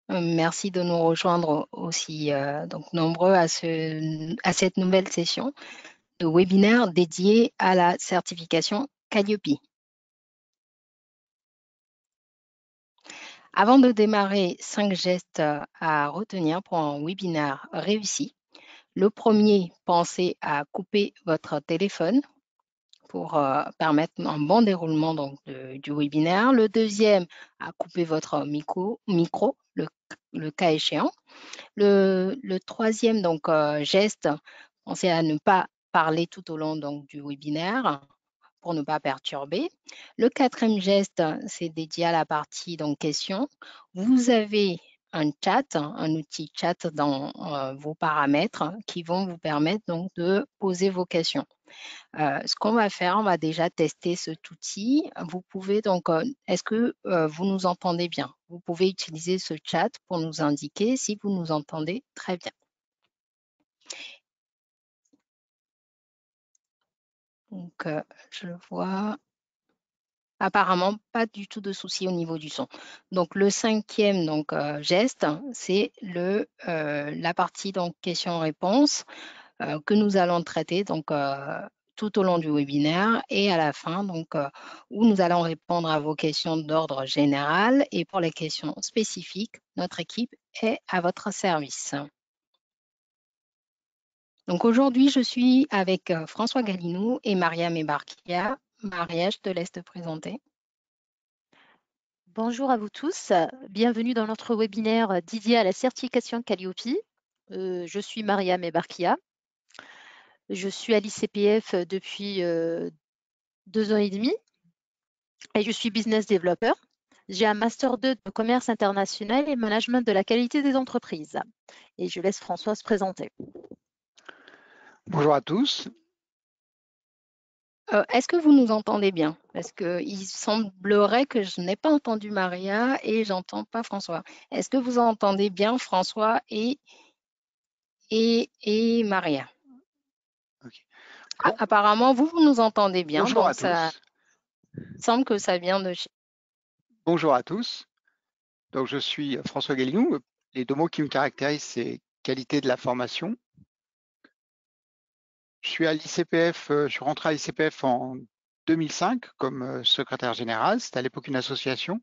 Merci de nous rejoindre aussi donc nombreux à cette nouvelle session de webinaire dédiée à la certification Calliope. Avant de démarrer, 5 gestes à retenir pour un webinaire réussi. Le premier, pensez à couper votre téléphone pour permettre un bon déroulement du webinaire. Le deuxième, à couper votre micro le cas échéant. Le troisième geste, pensez à ne pas parler tout au long du webinaire pour ne pas perturber. Le quatrième geste, c'est dédié à la partie questions. Vous avez un chat, un outil chat dans vos paramètres qui vont vous permettre de poser vos questions. Ce qu'on va faire, on va déjà tester cet outil. Vous pouvez est-ce que vous nous entendez bien? Vous pouvez utiliser ce chat pour nous indiquer si vous nous entendez très bien. Donc, je vois apparemment pas du tout de souci au niveau du son. Donc, le cinquième geste, c'est la partie questions-réponses que nous allons traiter tout au long du webinaire et à la fin, où nous allons répondre à vos questions d'ordre général et pour les questions spécifiques, notre équipe est à votre service. Donc aujourd'hui, je suis avec François Galinou et Maria Mebarkia. Maria, je te laisse te présenter. Bonjour à vous tous, bienvenue dans notre webinaire dédié à la certification Calliope. Je suis Maria Mebarkia. Je suis à l'ICPF depuis 2 ans et demi et je suis business developer. J'ai un master 2 de commerce international et management de la qualité des entreprises. Et je laisse François se présenter. Bonjour à tous. Est-ce que vous nous entendez bien? Parce qu'il semblerait que je n'ai pas entendu Maria et j'entends pas François. Est-ce que vous entendez bien François et Maria? Okay. Bon, Apparemment, vous nous entendez bien, bonjour à donc ça tous. semble que ça vient de chez... Bonjour à tous. Donc, je suis François Galinou. Les 2 mots qui me caractérisent, c'est qualité de la formation. Je suis à l'ICPF, je suis rentré à l'ICPF en 2005 comme secrétaire général. C'était à l'époque une association.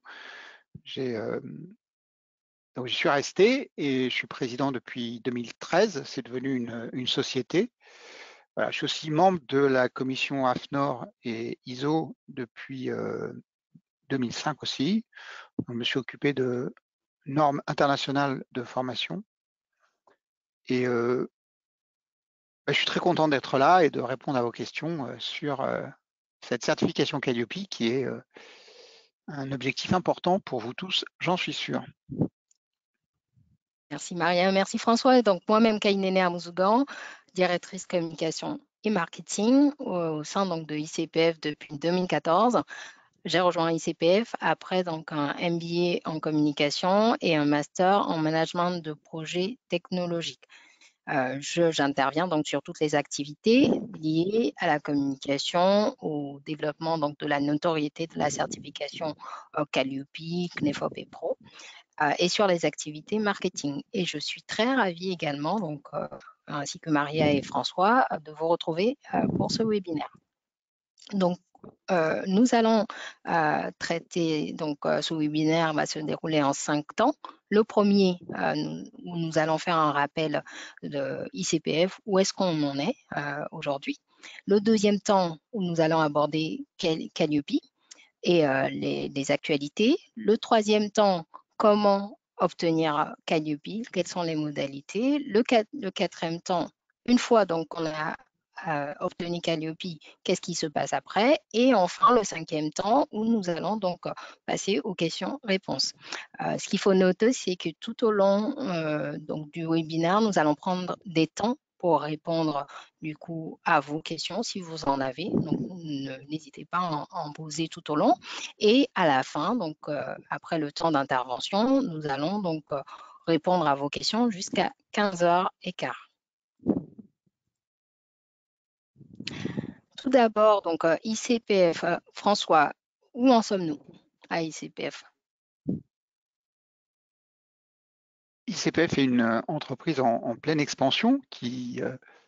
Donc, j'y suis resté et je suis président depuis 2013. C'est devenu une société. Voilà, je suis aussi membre de la commission AFNOR et ISO depuis 2005 aussi. Je me suis occupé de normes internationales de formation et je suis très content d'être là et de répondre à vos questions sur cette certification Calliope qui est un objectif important pour vous tous, j'en suis sûr. Merci Maria, merci François. Et donc moi-même, Kainene Amouzougan, directrice communication et marketing au sein de ICPF depuis 2014. J'ai rejoint ICPF après un MBA en communication et un master en management de projets technologiques. J'interviens sur toutes les activités liées à la communication, au développement de la notoriété de la certification Calliope, CNEFOP et Pro, et sur les activités marketing. Et je suis très ravie également, ainsi que Maria et François, de vous retrouver pour ce webinaire. Donc, nous allons traiter, ce webinaire va se dérouler en 5 temps. Le premier, où nous allons faire un rappel de ICPF, où est-ce qu'on en est aujourd'hui. Le deuxième temps, où nous allons aborder Calliope et les actualités. Le troisième temps, comment obtenir Calliope, quelles sont les modalités. Le quatrième temps, une fois qu'on a obtenu Calliope, qu'est-ce qui se passe après? Et enfin, le cinquième temps où nous allons passer aux questions-réponses. Ce qu'il faut noter, c'est que tout au long du webinaire, nous allons prendre des temps pour répondre du coup à vos questions si vous en avez. Donc, n'hésitez pas à en poser tout au long. Et à la fin, après le temps d'intervention, nous allons répondre à vos questions jusqu'à 15h15. Tout d'abord, ICPF, François, où en sommes-nous à ICPF? ICPF est une entreprise en pleine expansion qui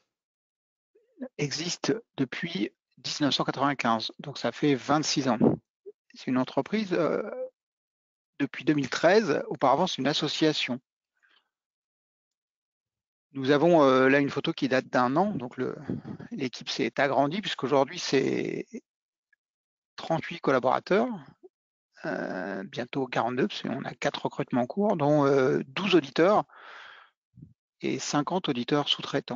existe depuis 1995, donc ça fait 26 ans. C'est une entreprise depuis 2013, auparavant c'est une association. Nous avons là une photo qui date d'1 an, donc l'équipe s'est agrandie puisqu'aujourd'hui c'est 38 collaborateurs, bientôt 42, parce qu'on a 4 recrutements en cours, dont 12 auditeurs et 50 auditeurs sous-traitants.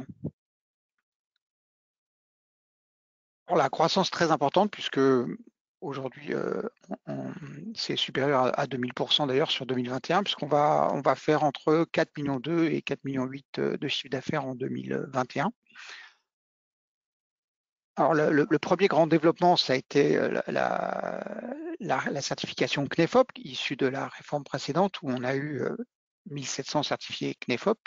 La croissance très importante puisque aujourd'hui c'est supérieur à 2000% d'ailleurs sur 2021, puisqu'on va faire entre 4,2 millions et 4,8 millions de chiffre d'affaires en 2021. Alors le premier grand développement, ça a été la certification CNEFOP, issue de la réforme précédente où on a eu 1700 certifiés CNEFOP.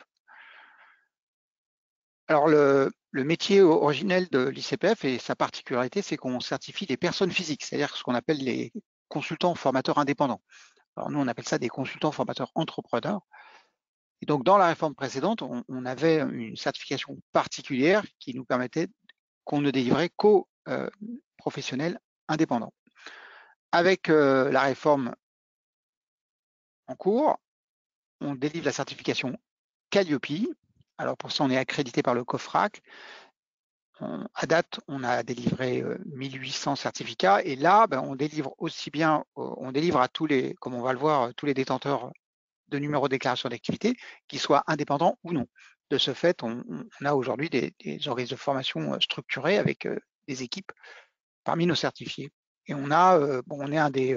Alors le métier originel de l'ICPF et sa particularité, c'est qu'on certifie des personnes physiques, c'est-à-dire ce qu'on appelle les consultants formateurs indépendants. Alors nous, on appelle ça des consultants formateurs entrepreneurs. Et donc dans la réforme précédente, on avait une certification particulière qui nous permettait qu'on ne délivrait qu'aux professionnels indépendants. Avec la réforme en cours, on délivre la certification Calliope. Alors pour ça, on est accrédité par le COFRAC. À date, on a délivré 1800 certificats et là, on délivre aussi bien, on délivre à tous les, comme on va le voir, tous les détenteurs de numéro de déclaration d'activité, qu'ils soient indépendants ou non. De ce fait, on a aujourd'hui des organismes de formation structurés avec des équipes parmi nos certifiés. Et on a, on est un des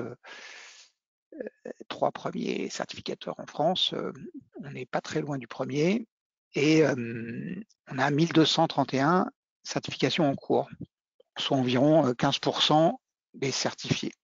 3 premiers certificateurs en France. On n'est pas très loin du premier. Et on a 1231 certifications en cours, soit environ 15% des certifiés.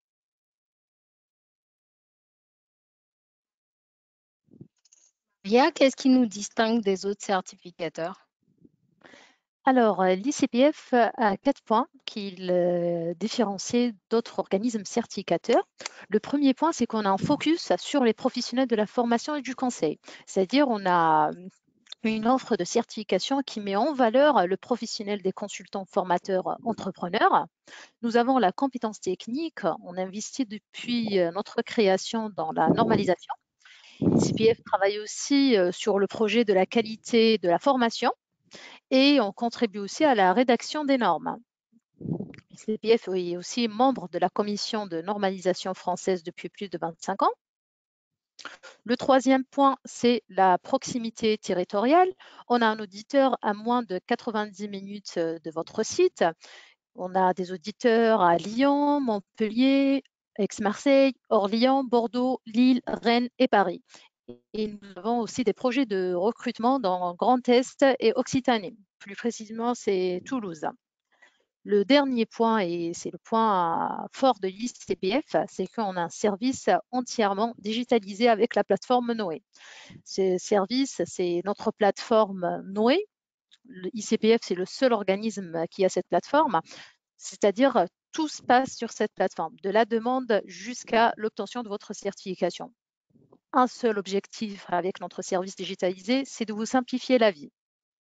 Qu'est-ce qui nous distingue des autres certificateurs? Alors, l'ICPF a 4 points qui le différencient d'autres organismes certificateurs. Le premier point, c'est qu'on a un focus sur les professionnels de la formation et du conseil. C'est-à-dire, on a une offre de certification qui met en valeur le professionnel des consultants formateurs entrepreneurs. Nous avons la compétence technique. On investit depuis notre création dans la normalisation. ICPF travaille aussi sur le projet de la qualité de la formation et on contribue aussi à la rédaction des normes. ICPF est aussi membre de la commission de normalisation française depuis plus de 25 ans. Le troisième point, c'est la proximité territoriale. On a un auditeur à moins de 90 minutes de votre site. On a des auditeurs à Lyon, Montpellier, Aix-Marseille, Orléans, Bordeaux, Lille, Rennes et Paris. Et nous avons aussi des projets de recrutement dans Grand Est et Occitanie. Plus précisément, c'est Toulouse. Le dernier point, et c'est le point fort de l'ICPF, c'est qu'on a un service entièrement digitalisé avec la plateforme Noé. Ce service, c'est notre plateforme Noé. L'ICPF, c'est le seul organisme qui a cette plateforme, c'est-à-dire tout se passe sur cette plateforme, de la demande jusqu'à l'obtention de votre certification. Un seul objectif avec notre service digitalisé, c'est de vous simplifier la vie.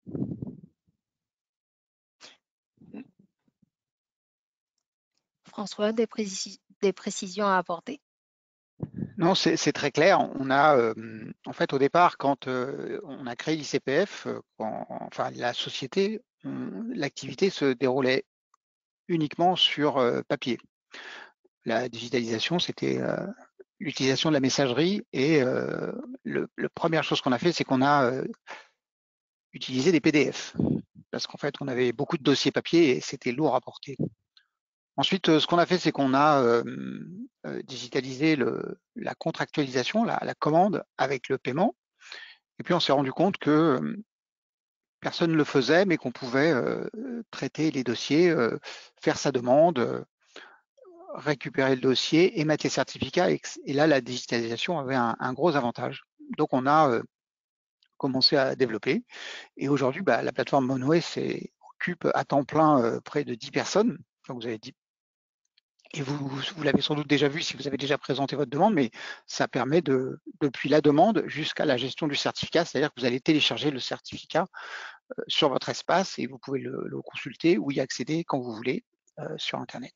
François, des précisions à apporter? Non, c'est très clair. On a, en fait, au départ, quand on a créé l'ICPF, enfin la société, l'activité se déroulait uniquement sur papier. La digitalisation, c'était l'utilisation de la messagerie et la première chose qu'on a fait, c'est qu'on a utilisé des PDF parce qu'en fait, on avait beaucoup de dossiers papier et c'était lourd à porter. Ensuite, ce qu'on a fait, c'est qu'on a digitalisé la contractualisation, la commande avec le paiement. Et puis, on s'est rendu compte que personne ne le faisait, mais qu'on pouvait traiter les dossiers, faire sa demande, récupérer le dossier, émettre les certificats. Et là, la digitalisation avait un gros avantage. Donc, on a commencé à développer. Et aujourd'hui, la plateforme Monway occupe à temps plein près de 10 personnes. Donc, vous avez dit Et vous l'avez sans doute déjà vu si vous avez déjà présenté votre demande, mais ça permet depuis la demande jusqu'à la gestion du certificat, c'est-à-dire que vous allez télécharger le certificat sur votre espace et vous pouvez le consulter ou y accéder quand vous voulez sur Internet.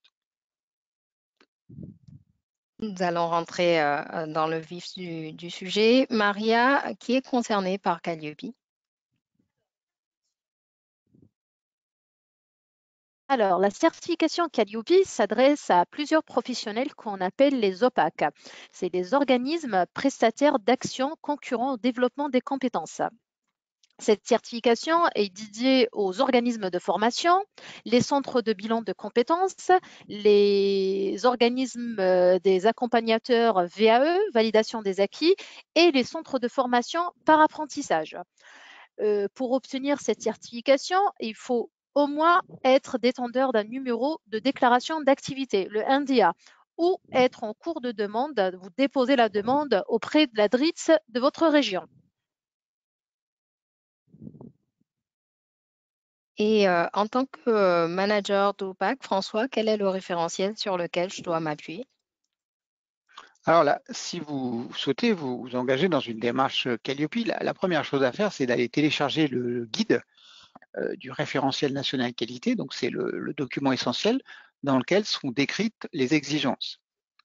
Nous allons rentrer dans le vif du sujet. Maria, qui est concernée par Calliope? Alors, la certification Calliope s'adresse à plusieurs professionnels qu'on appelle les OPAC. C'est des organismes prestataires d'actions concurrents au développement des compétences. Cette certification est dédiée aux organismes de formation, les centres de bilan de compétences, les organismes des accompagnateurs VAE, validation des acquis, et les centres de formation par apprentissage. Pour obtenir cette certification, il faut au moins être détenteur d'un numéro de déclaration d'activité, le NDA, ou être en cours de demande, vous déposez la demande auprès de la DRITS de votre région. Et en tant que manager d'OPAC, François, quel est le référentiel sur lequel je dois m'appuyer? Alors là, si vous souhaitez vous engager dans une démarche Calliope, la première chose à faire, c'est d'aller télécharger le guide du référentiel national qualité. Donc, c'est le document essentiel dans lequel sont décrites les exigences.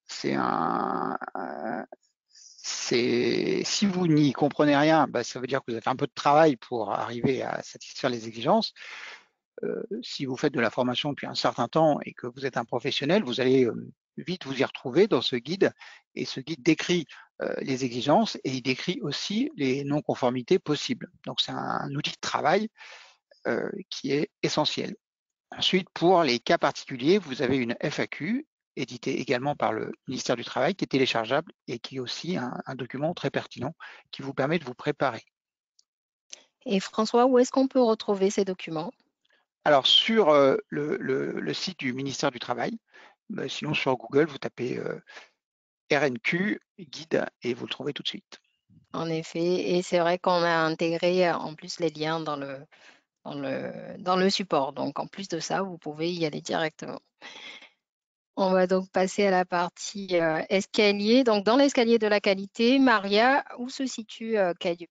Si vous n'y comprenez rien, ça veut dire que vous avez fait un peu de travail pour arriver à satisfaire les exigences. Si vous faites de la formation depuis un certain temps et que vous êtes un professionnel, vous allez vite vous y retrouver dans ce guide. Et ce guide décrit les exigences et il décrit aussi les non-conformités possibles. Donc, c'est un outil de travail qui est essentiel. Ensuite, pour les cas particuliers, vous avez une FAQ éditée également par le ministère du Travail qui est téléchargeable et qui est aussi un document très pertinent qui vous permet de vous préparer. Et François, où est-ce qu'on peut retrouver ces documents? Alors, sur le site du ministère du Travail, sinon sur Google, vous tapez RNQ guide et vous le trouvez tout de suite. En effet, et c'est vrai qu'on a intégré en plus les liens dans le support. Donc, en plus de ça, vous pouvez y aller directement. On va donc passer à la partie escalier. Donc, dans l'escalier de la qualité, Maria, où se situe Calliope?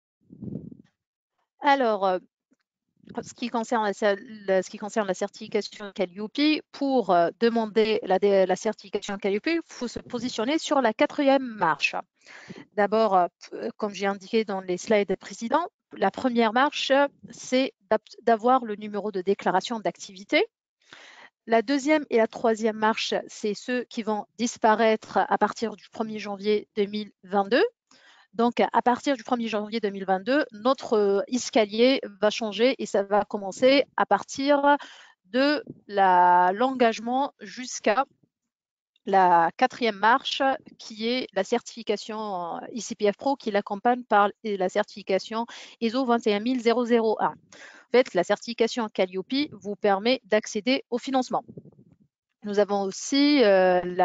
Alors, ce qui concerne la certification Calliope, pour demander la certification Calliope, il faut se positionner sur la 4e marche. D'abord, comme j'ai indiqué dans les slides précédents, la première marche, c'est d'avoir le numéro de déclaration d'activité. La 2e et la 3e marche, c'est ceux qui vont disparaître à partir du 1er janvier 2022. Donc, à partir du 1er janvier 2022, notre escalier va changer et ça va commencer à partir de l'engagement jusqu'à la 4e marche, qui est la certification ICPF Pro, qui l'accompagne par la certification ISO 21001. En fait, la certification Calliope vous permet d'accéder au financement. Nous avons aussi une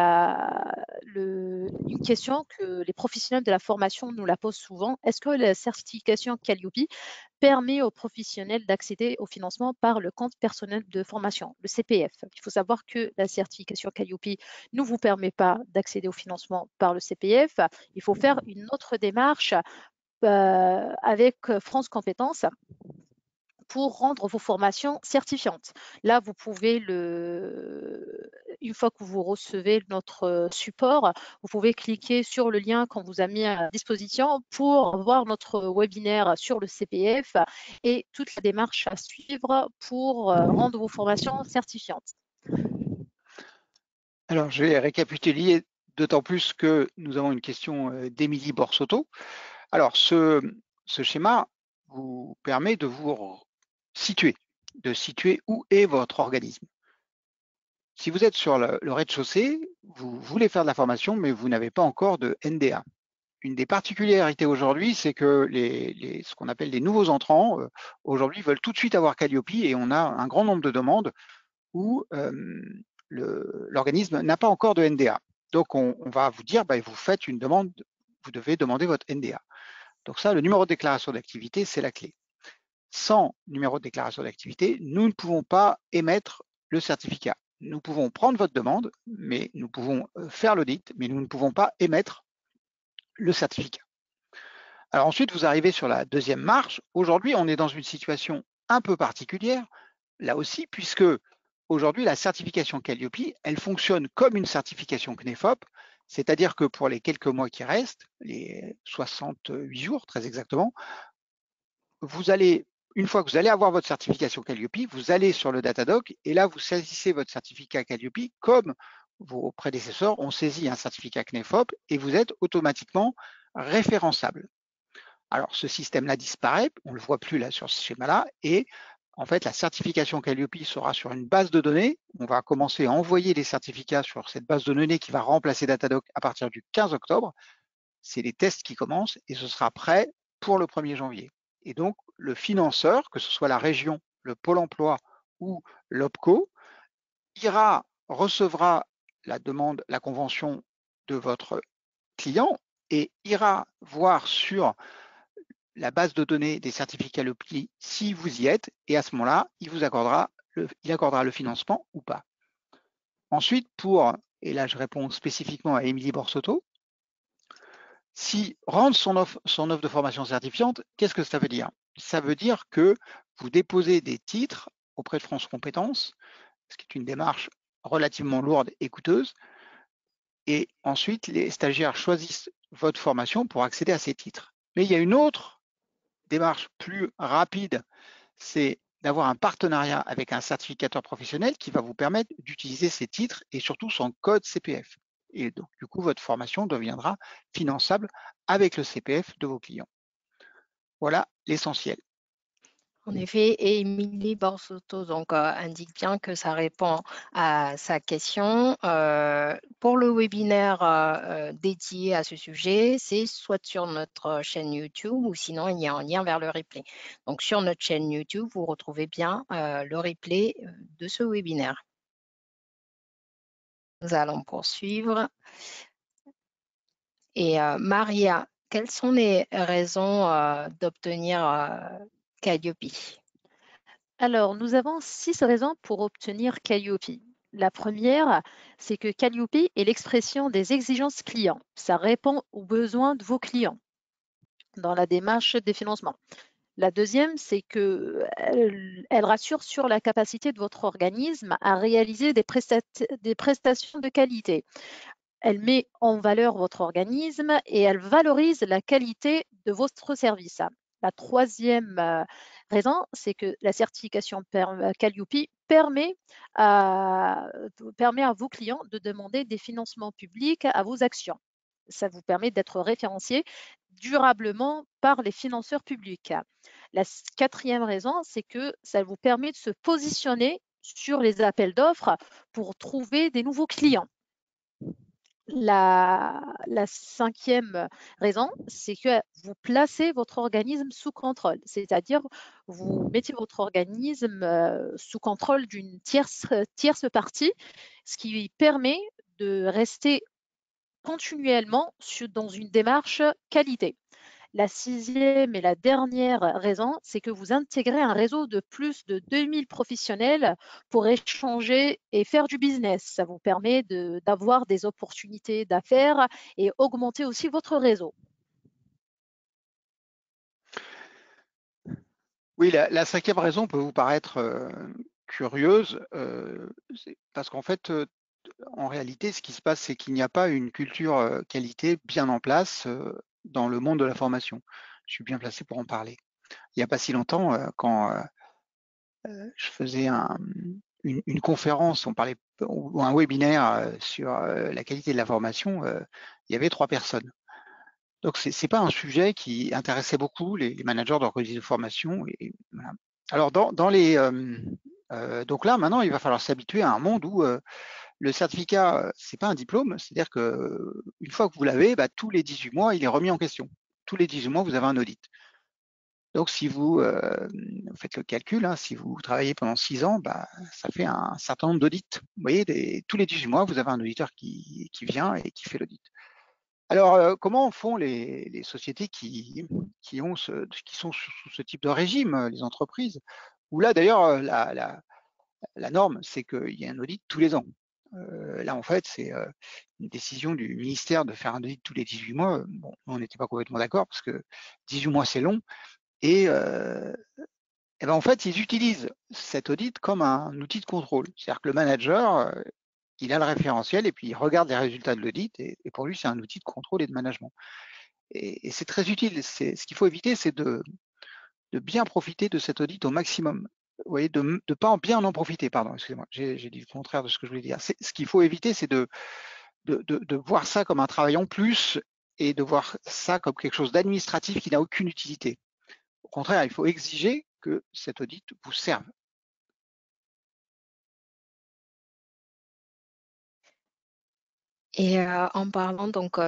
question que les professionnels de la formation nous la posent souvent. Est-ce que la certification Calliope permet aux professionnels d'accéder au financement par le compte personnel de formation, le CPF? Il faut savoir que la certification Calliope ne vous permet pas d'accéder au financement par le CPF. Il faut faire une autre démarche avec France Compétences pour rendre vos formations certifiantes. Là, vous pouvez, une fois que vous recevez notre support, vous pouvez cliquer sur le lien qu'on vous a mis à disposition pour voir notre webinaire sur le CPF et toute la démarche à suivre pour rendre vos formations certifiantes. Alors, je vais récapituler, d'autant plus que nous avons une question d'Émilie Borsotto. Alors, ce schéma vous permet de vous situer où est votre organisme. Si vous êtes sur le rez-de-chaussée, vous voulez faire de la formation, mais vous n'avez pas encore de NDA. Une des particularités aujourd'hui, c'est que ce qu'on appelle les nouveaux entrants, aujourd'hui, veulent tout de suite avoir Calliope et on a un grand nombre de demandes où l'organisme n'a pas encore de NDA. Donc, on va vous dire, vous faites une demande, vous devez demander votre NDA. Donc ça, le numéro de déclaration d'activité, c'est la clé. Sans numéro de déclaration d'activité, nous ne pouvons pas émettre le certificat. nous pouvons prendre votre demande, mais nous pouvons faire l'audit, mais nous ne pouvons pas émettre le certificat. Alors ensuite, vous arrivez sur la deuxième marche. Aujourd'hui, on est dans une situation un peu particulière, là aussi, puisque aujourd'hui, la certification Calliope, elle fonctionne comme une certification CNEFOP, c'est-à-dire que pour les quelques mois qui restent, les 68 jours très exactement, vous allez, une fois que vous allez avoir votre certification Calliope, vous allez sur le Datadoc et là, vous saisissez votre certificat Calliope comme vos prédécesseurs ont saisi un certificat CNEFOP et vous êtes automatiquement référençable. Alors, ce système-là disparaît, on ne le voit plus là sur ce schéma-là, et en fait, la certification Calliope sera sur une base de données. On va commencer à envoyer les certificats sur cette base de données qui va remplacer Datadoc à partir du 15 octobre. C'est les tests qui commencent et ce sera prêt pour le 1er janvier. Et donc, le financeur, que ce soit la région, le Pôle emploi ou l'OPCO, recevra la demande, la convention de votre client et ira voir sur la base de données des certificats Calliope si vous y êtes, et à ce moment-là, il vous accordera le financement ou pas. Ensuite, et là je réponds spécifiquement à Émilie Borsotto, si rendre son offre de formation certifiante, qu'est-ce que ça veut dire? Ça veut dire que vous déposez des titres auprès de France Compétences, ce qui est une démarche relativement lourde et coûteuse, et ensuite les stagiaires choisissent votre formation pour accéder à ces titres. Mais il y a une autre démarche plus rapide, c'est d'avoir un partenariat avec un certificateur professionnel qui va vous permettre d'utiliser ces titres et surtout son code CPF. Et donc, du coup, votre formation deviendra finançable avec le CPF de vos clients. Voilà l'essentiel. En effet, et Émilie Borsotto donc, indique bien que ça répond à sa question. Pour le webinaire dédié à ce sujet, c'est soit sur notre chaîne YouTube ou sinon il y a un lien vers le replay. Donc sur notre chaîne YouTube, vous retrouvez bien le replay de ce webinaire. Nous allons poursuivre. Et Maria, quelles sont les raisons d'obtenir Calliope? Alors, nous avons 6 raisons pour obtenir Calliope. La première, c'est que Calliope est l'expression des exigences clients. Ça répond aux besoins de vos clients dans la démarche des financements. La deuxième, c'est qu'elle rassure sur la capacité de votre organisme à réaliser des prestations de qualité. Elle met en valeur votre organisme et elle valorise la qualité de votre service. La troisième raison, c'est que la certification Calliope permet à vos clients de demander des financements publics à vos actions. Ça vous permet d'être référencié durablement par les financeurs publics. La quatrième raison, c'est que ça vous permet de se positionner sur les appels d'offres pour trouver des nouveaux clients. La cinquième raison, c'est que vous placez votre organisme sous contrôle, c'est-à-dire vous mettez votre organisme sous contrôle d'une tierce partie, ce qui permet de rester continuellement dans une démarche qualité. La sixième et la dernière raison, c'est que vous intégrez un réseau de plus de 2000 professionnels pour échanger et faire du business. Ça vous permet d'avoir des opportunités d'affaires et augmenter aussi votre réseau. Oui, la cinquième raison peut vous paraître curieuse, parce qu'en fait, en réalité, ce qui se passe, c'est qu'il n'y a pas une culture qualité bien en place dans le monde de la formation. Je suis bien placé pour en parler. Il n'y a pas si longtemps, quand je faisais une conférence, on parlait, ou un webinaire sur la qualité de la formation, il y avait 3 personnes. Donc, c'est pas un sujet qui intéressait beaucoup les managers d'organiser de formation. Et voilà. Alors, donc là, maintenant, il va falloir s'habituer à un monde où le certificat, c'est pas un diplôme, c'est-à-dire que une fois que vous l'avez, tous les 18 mois, il est remis en question. Tous les 18 mois, vous avez un audit. Donc, si vous faites le calcul, hein, si vous travaillez pendant 6 ans, ça fait un certain nombre d'audits. Vous voyez, tous les 18 mois, vous avez un auditeur qui vient et qui fait l'audit. Alors, comment font les sociétés qui sont sous ce type de régime, les entreprises? Où là, d'ailleurs, La norme, c'est qu'il y a un audit tous les ans. Là, en fait, c'est une décision du ministère de faire un audit tous les 18 mois. Bon, on n'était pas complètement d'accord parce que 18 mois, c'est long. Et ben, en fait, ils utilisent cet audit comme un outil de contrôle. C'est-à-dire que le manager, il a le référentiel et puis il regarde les résultats de l'audit et pour lui, c'est un outil de contrôle et de management. Et c'est très utile. Ce qu'il faut éviter, c'est de bien profiter de cet audit au maximum. Vous voyez, de ne pas bien en profiter, pardon, excusez-moi, j'ai dit le contraire de ce que je voulais dire. Ce qu'il faut éviter, c'est de voir ça comme un travail en plus et de voir ça comme quelque chose d'administratif qui n'a aucune utilité. Au contraire, il faut exiger que cet audit vous serve. Et en parlant donc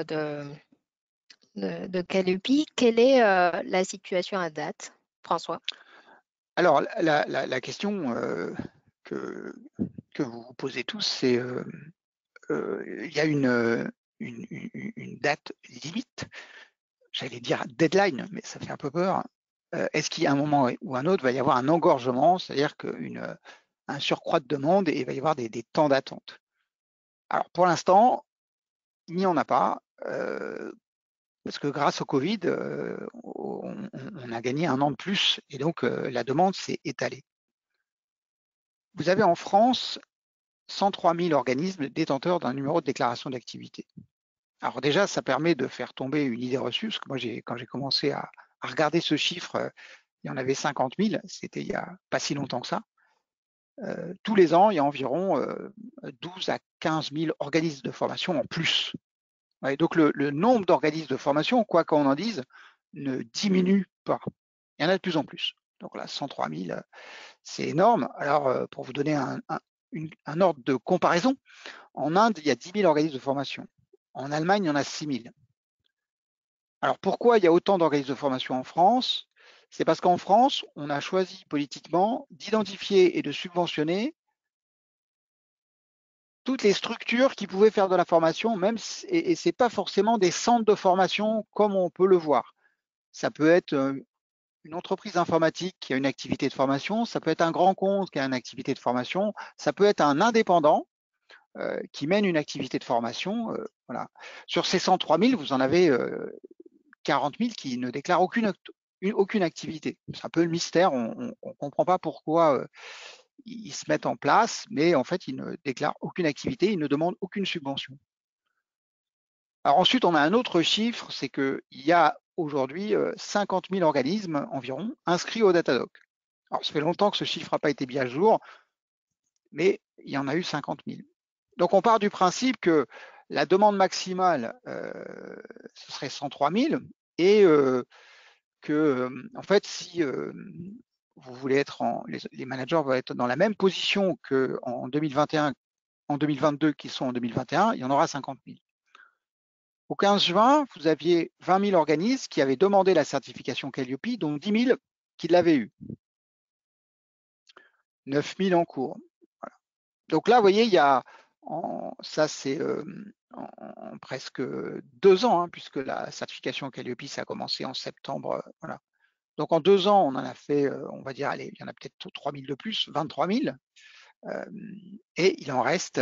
de Calliope, quelle est la situation à date, François? Alors, la question que vous vous posez tous, c'est il y a une date limite, j'allais dire deadline, mais ça fait un peu peur. Est-ce qu'il y a un moment ou un autre va y avoir un engorgement, c'est-à-dire un surcroît de demande et il va y avoir des temps d'attente? Alors, pour l'instant, il n'y en a pas, parce que grâce au Covid, on a gagné un an de plus et donc la demande s'est étalée. Vous avez en France 103 000 organismes détenteurs d'un numéro de déclaration d'activité. Alors déjà, ça permet de faire tomber une idée reçue, parce que moi, quand j'ai commencé à regarder ce chiffre, il y en avait 50 000, c'était il n'y a pas si longtemps que ça. Tous les ans, il y a environ 12 à 15 000 organismes de formation en plus. Ouais, donc le nombre d'organismes de formation, quoi qu'on en dise, ne diminue pas. Il y en a de plus en plus. Donc là, 103 000, c'est énorme. Alors, pour vous donner un ordre de comparaison, en Inde, il y a 10 000 organismes de formation. En Allemagne, il y en a 6 000. Alors pourquoi il y a autant d'organismes de formation en France? C'est parce qu'en France, on a choisi politiquement d'identifier et de subventionner toutes les structures qui pouvaient faire de la formation, même et ce n'est pas forcément des centres de formation comme on peut le voir. Ça peut être une entreprise informatique qui a une activité de formation, ça peut être un grand compte qui a une activité de formation, ça peut être un indépendant qui mène une activité de formation. Voilà. Sur ces 103 000, vous en avez 40 000 qui ne déclarent aucune activité. C'est un peu le mystère, on ne comprend pas pourquoi ils se mettent en place, mais en fait, ils ne déclarent aucune activité, ils ne demandent aucune subvention. Alors ensuite, on a un autre chiffre, c'est qu'il y a aujourd'hui 50 000 organismes environ inscrits au Datadog. Alors ça fait longtemps que ce chiffre n'a pas été mis à jour, mais il y en a eu 50 000. Donc on part du principe que la demande maximale, ce serait 103 000 et que, en fait, si vous voulez être les managers vont être dans la même position qu'en 2021, en 2022 qu'ils sont en 2021, il y en aura 50 000. Au 15 juin, vous aviez 20 000 organismes qui avaient demandé la certification Calliope, dont 10 000 qui l'avaient eu. 9 000 en cours. Voilà. Donc là, vous voyez, il y a, ça c'est en presque 2 ans, hein, puisque la certification Calliope, ça a commencé en septembre. Voilà. Donc en 2 ans, on en a fait, on va dire, allez, il y en a peut-être 3 000 de plus, 23 000. Et il en reste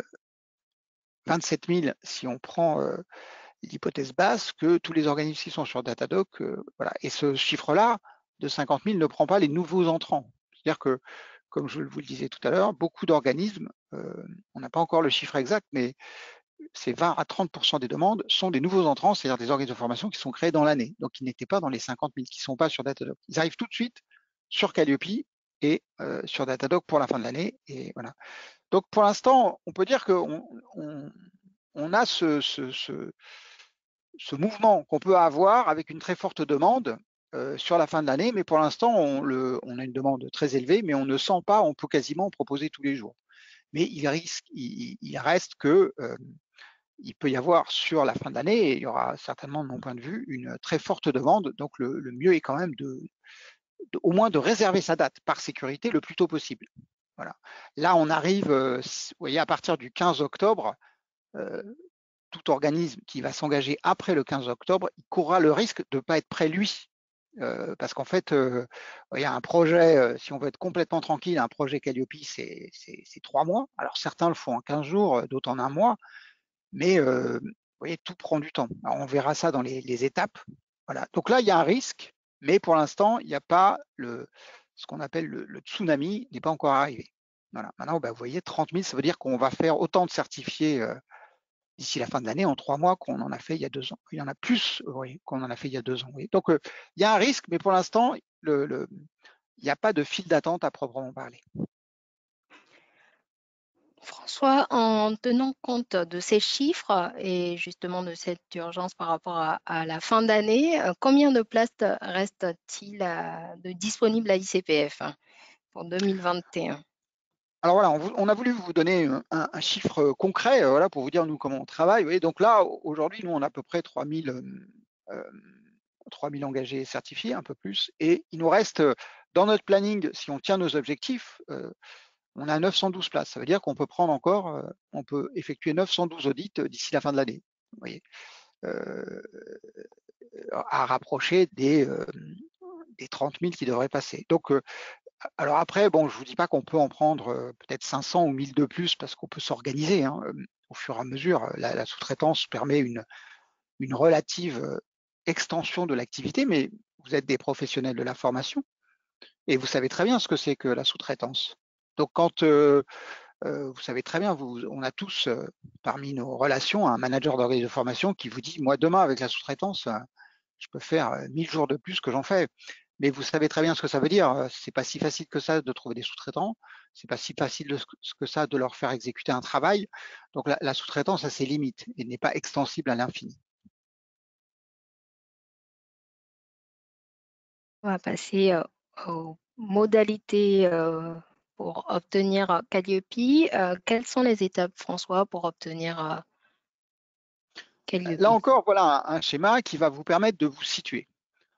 27 000 si on prend l'hypothèse basse que tous les organismes qui sont sur Datadog, voilà. Et ce chiffre-là de 50 000 ne prend pas les nouveaux entrants. C'est-à-dire que, comme je vous le disais tout à l'heure, beaucoup d'organismes, on n'a pas encore le chiffre exact, mais c'est 20 à 30% des demandes sont des nouveaux entrants, c'est-à-dire des organismes de formation qui sont créés dans l'année, donc qui n'étaient pas dans les 50 000, qui ne sont pas sur Datadog. Ils arrivent tout de suite sur Calliope et sur Datadog pour la fin de l'année. Et voilà. Donc pour l'instant, on peut dire qu'on a ce mouvement qu'on peut avoir avec une très forte demande sur la fin de l'année, mais pour l'instant, on a une demande très élevée, mais on ne sent pas, on peut quasiment proposer tous les jours. Mais il reste que il peut y avoir sur la fin de l'année, et il y aura certainement, de mon point de vue, une très forte demande. Donc le mieux est quand même au moins de réserver sa date par sécurité le plus tôt possible. Voilà. Là, on arrive, vous voyez, à partir du 15 octobre, tout organisme qui va s'engager après le 15 octobre, il courra le risque de ne pas être prêt lui. parce qu'en fait, il y a un projet, si on veut être complètement tranquille, un projet Calliope, c'est 3 mois. Alors certains le font en 15 jours, d'autres en 1 mois, mais vous voyez, tout prend du temps. Alors, on verra ça dans les étapes. Voilà. Donc là, il y a un risque, mais pour l'instant, il n'y a pas ce qu'on appelle le tsunami n'est pas encore arrivé. Voilà. Maintenant, vous voyez, 30 000, ça veut dire qu'on va faire autant de certifiés d'ici la fin de l'année en 3 mois qu'on en a fait il y a 2 ans. Il y en a plus qu'on en a fait il y a 2 ans. Oui. Donc, il y a un risque, mais pour l'instant, il n'y a pas de file d'attente à proprement parler. François, en tenant compte de ces chiffres et justement de cette urgence par rapport à la fin d'année, combien de places reste-t-il de disponibles à ICPF pour 2021? Alors voilà, on a voulu vous donner un chiffre concret, voilà, pour vous dire nous comment on travaille. Vous voyez, donc là, aujourd'hui, nous, on a à peu près 3000 engagés certifiés, un peu plus, et il nous reste dans notre planning, si on tient nos objectifs, on a 912 places. Ça veut dire qu'on peut prendre encore, on peut effectuer 912 audits d'ici la fin de l'année. Vous voyez, à rapprocher des 30 000 qui devraient passer. Donc, alors après, bon, je vous dis pas qu'on peut en prendre peut-être 500 ou 1000 de plus parce qu'on peut s'organiser. Hein, au fur et à mesure, la sous-traitance permet une relative extension de l'activité, mais vous êtes des professionnels de la formation et vous savez très bien ce que c'est que la sous-traitance. Donc quand vous savez très bien, on a tous parmi nos relations un manager d'organisme de formation qui vous dit, moi demain avec la sous-traitance, je peux faire 1000 jours de plus que j'en fais. Mais vous savez très bien ce que ça veut dire. C'est pas si facile que ça de trouver des sous-traitants. C'est pas si facile que ça de leur faire exécuter un travail. Donc la sous-traitance a ses limites et n'est pas extensible à l'infini. On va passer aux modalités pour obtenir Calliope. Quelles sont les étapes, François, pour obtenir Calliope? Là encore, voilà un schéma qui va vous permettre de vous situer.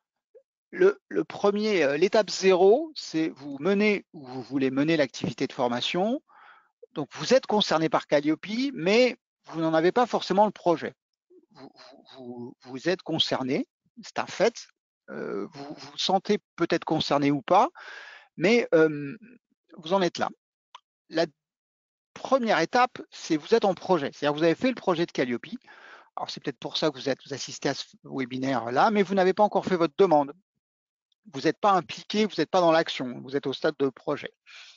L'étape 0, c'est vous menez ou vous voulez mener l'activité de formation. Donc vous êtes concerné par Calliope, mais vous n'en avez pas forcément le projet. Vous êtes concerné, c'est un fait. Vous vous sentez peut-être concerné ou pas, mais vous en êtes là. La première étape, c'est vous êtes en projet. C'est-à-dire que vous avez fait le projet de Calliope. Alors c'est peut-être pour ça que vous assistez à ce webinaire-là, mais vous n'avez pas encore fait votre demande. Vous n'êtes pas impliqué, vous n'êtes pas dans l'action, vous êtes au stade de projet.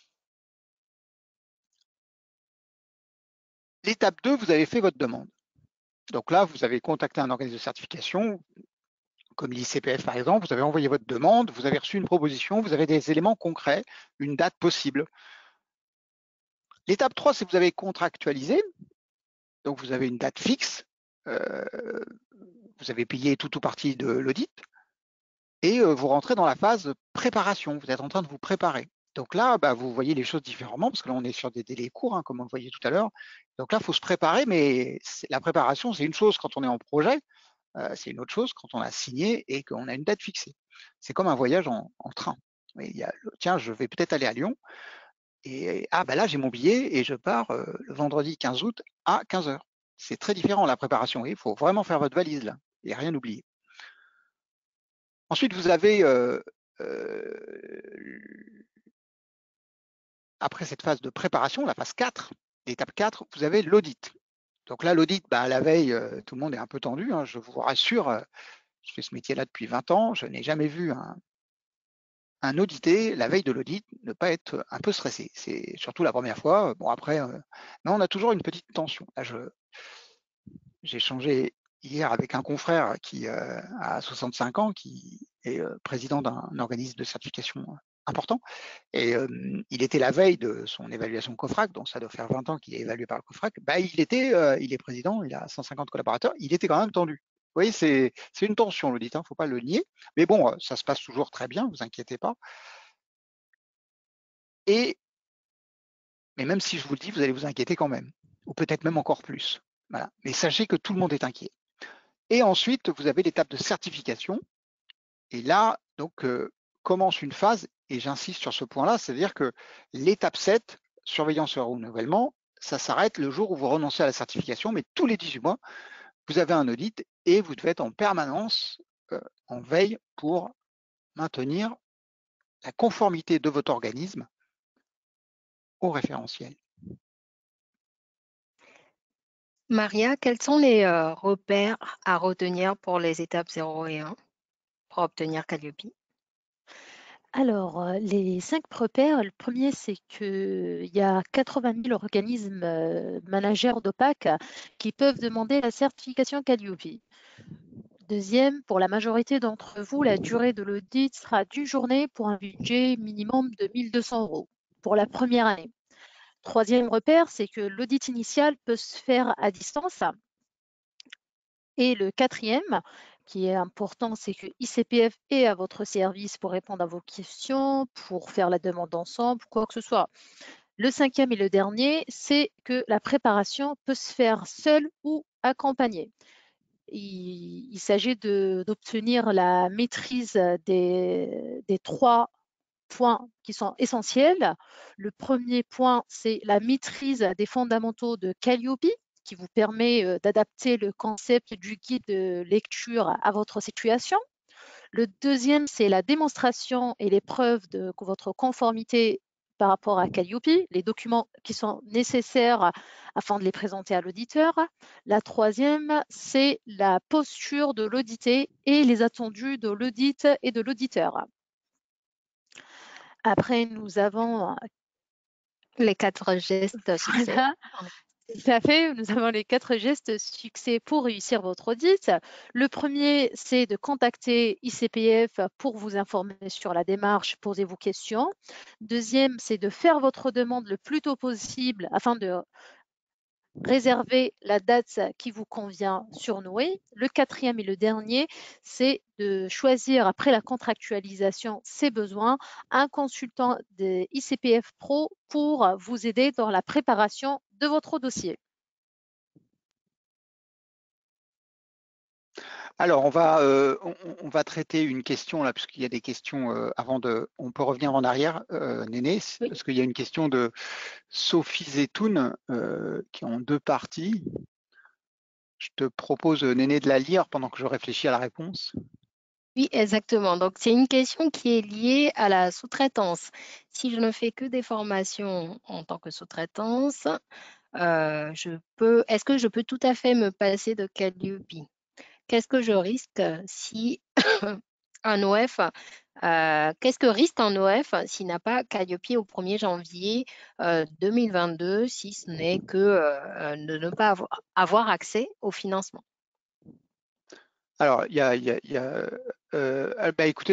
L'étape 2, vous avez fait votre demande. Donc là, vous avez contacté un organisme de certification, comme l'ICPF par exemple, vous avez envoyé votre demande, vous avez reçu une proposition, vous avez des éléments concrets, une date possible. L'étape 3, c'est que vous avez contractualisé, donc vous avez une date fixe, vous avez payé tout ou partie de l'audit, et vous rentrez dans la phase préparation, vous êtes en train de vous préparer. Donc là, vous voyez les choses différemment, parce que là, on est sur des délais courts, hein, comme on le voyait tout à l'heure. Donc là, il faut se préparer, mais la préparation, c'est une chose quand on est en projet, c'est une autre chose quand on a signé et qu'on a une date fixée. C'est comme un voyage en train. Tiens, je vais peut-être aller à Lyon, et là, j'ai mon billet et je pars le vendredi 15 août à 15 h. C'est très différent la préparation. Il faut vraiment faire votre valise là et rien oublier. Ensuite, vous avez, après cette phase de préparation, la phase 4, l'étape 4, vous avez l'audit. Donc là, l'audit, à la veille, tout le monde est un peu tendu, hein, je vous rassure, je fais ce métier-là depuis 20 ans, je n'ai jamais vu un audité, la veille de l'audit, ne pas être un peu stressé. C'est surtout la première fois. Bon, après, mais on a toujours une petite tension. Là, j'ai échangé hier avec un confrère qui a 65 ans, qui est président d'un organisme de certification important. Et il était la veille de son évaluation COFRAC, donc ça doit faire 20 ans qu'il est évalué par le COFRAC. Il est président, il a 150 collaborateurs, il était quand même tendu. Vous voyez, c'est une tension, l'audit, hein, faut pas le nier. Mais bon, ça se passe toujours très bien, vous inquiétez pas. Mais même si je vous le dis, vous allez vous inquiéter quand même, ou peut-être même encore plus. Voilà. Mais sachez que tout le monde est inquiet. Et ensuite, vous avez l'étape de certification. Et là, donc, commence une phase, et j'insiste sur ce point-là, c'est-à-dire que l'étape 7, surveillance et renouvellement, ça s'arrête le jour où vous renoncez à la certification, mais tous les 18 mois, vous avez un audit et vous devez être en permanence en veille pour maintenir la conformité de votre organisme au référentiel. Maria, quels sont les repères à retenir pour les étapes 0 et 1 pour obtenir Calliope? Alors, les 5 repères, le premier, c'est qu'il y a 80 000 organismes managers d'OPAC qui peuvent demander la certification Calliope. Deuxième, pour la majorité d'entre vous, la durée de l'audit sera d'une journée pour un budget minimum de 1 200 € pour la première année. Troisième repère, c'est que l'audit initial peut se faire à distance. Et le quatrième, qui est important, c'est que ICPF est à votre service pour répondre à vos questions, pour faire la demande d'ensemble, quoi que ce soit. Le cinquième et le dernier, c'est que la préparation peut se faire seule ou accompagnée. Il s'agit d'obtenir la maîtrise des 3 points qui sont essentiels. Le premier point, c'est la maîtrise des fondamentaux de Calliope, qui vous permet d'adapter le concept du guide de lecture à votre situation. Le deuxième, c'est la démonstration et les preuves de votre conformité par rapport à Calliope, les documents qui sont nécessaires afin de les présenter à l'auditeur. La troisième, c'est la posture de l'audité et les attendus de l'audit et de l'auditeur. Après, nous avons Les 4 gestes succès. voilà, tout à fait. Nous avons les 4 gestes succès pour réussir votre audit. Le premier, c'est de contacter ICPF pour vous informer sur la démarche, poser vos questions. Deuxième, c'est de faire votre demande le plus tôt possible afin de réserver la date qui vous convient sur Noé. Le quatrième et le dernier, c'est de choisir, après la contractualisation, ses besoins, un consultant de ICPF Pro pour vous aider dans la préparation de votre dossier. Alors, on va traiter une question là, puisqu'il y a des questions on peut revenir en arrière, Néné, Oui. parce qu'il y a une question de Sophie Zetoun qui est en 2 parties. Je te propose, Néné, de la lire pendant que je réfléchis à la réponse. Oui, exactement. Donc, c'est une question qui est liée à la sous-traitance. Si je ne fais que des formations en tant que sous-traitance, est-ce que je peux tout à fait me passer de Calliope? Qu'est-ce que je risque si un OF, qu'est-ce que risque un OF s'il n'a pas Calliope au 1er janvier 2022, si ce n'est que de ne pas avoir accès au financement? Alors, écoutez,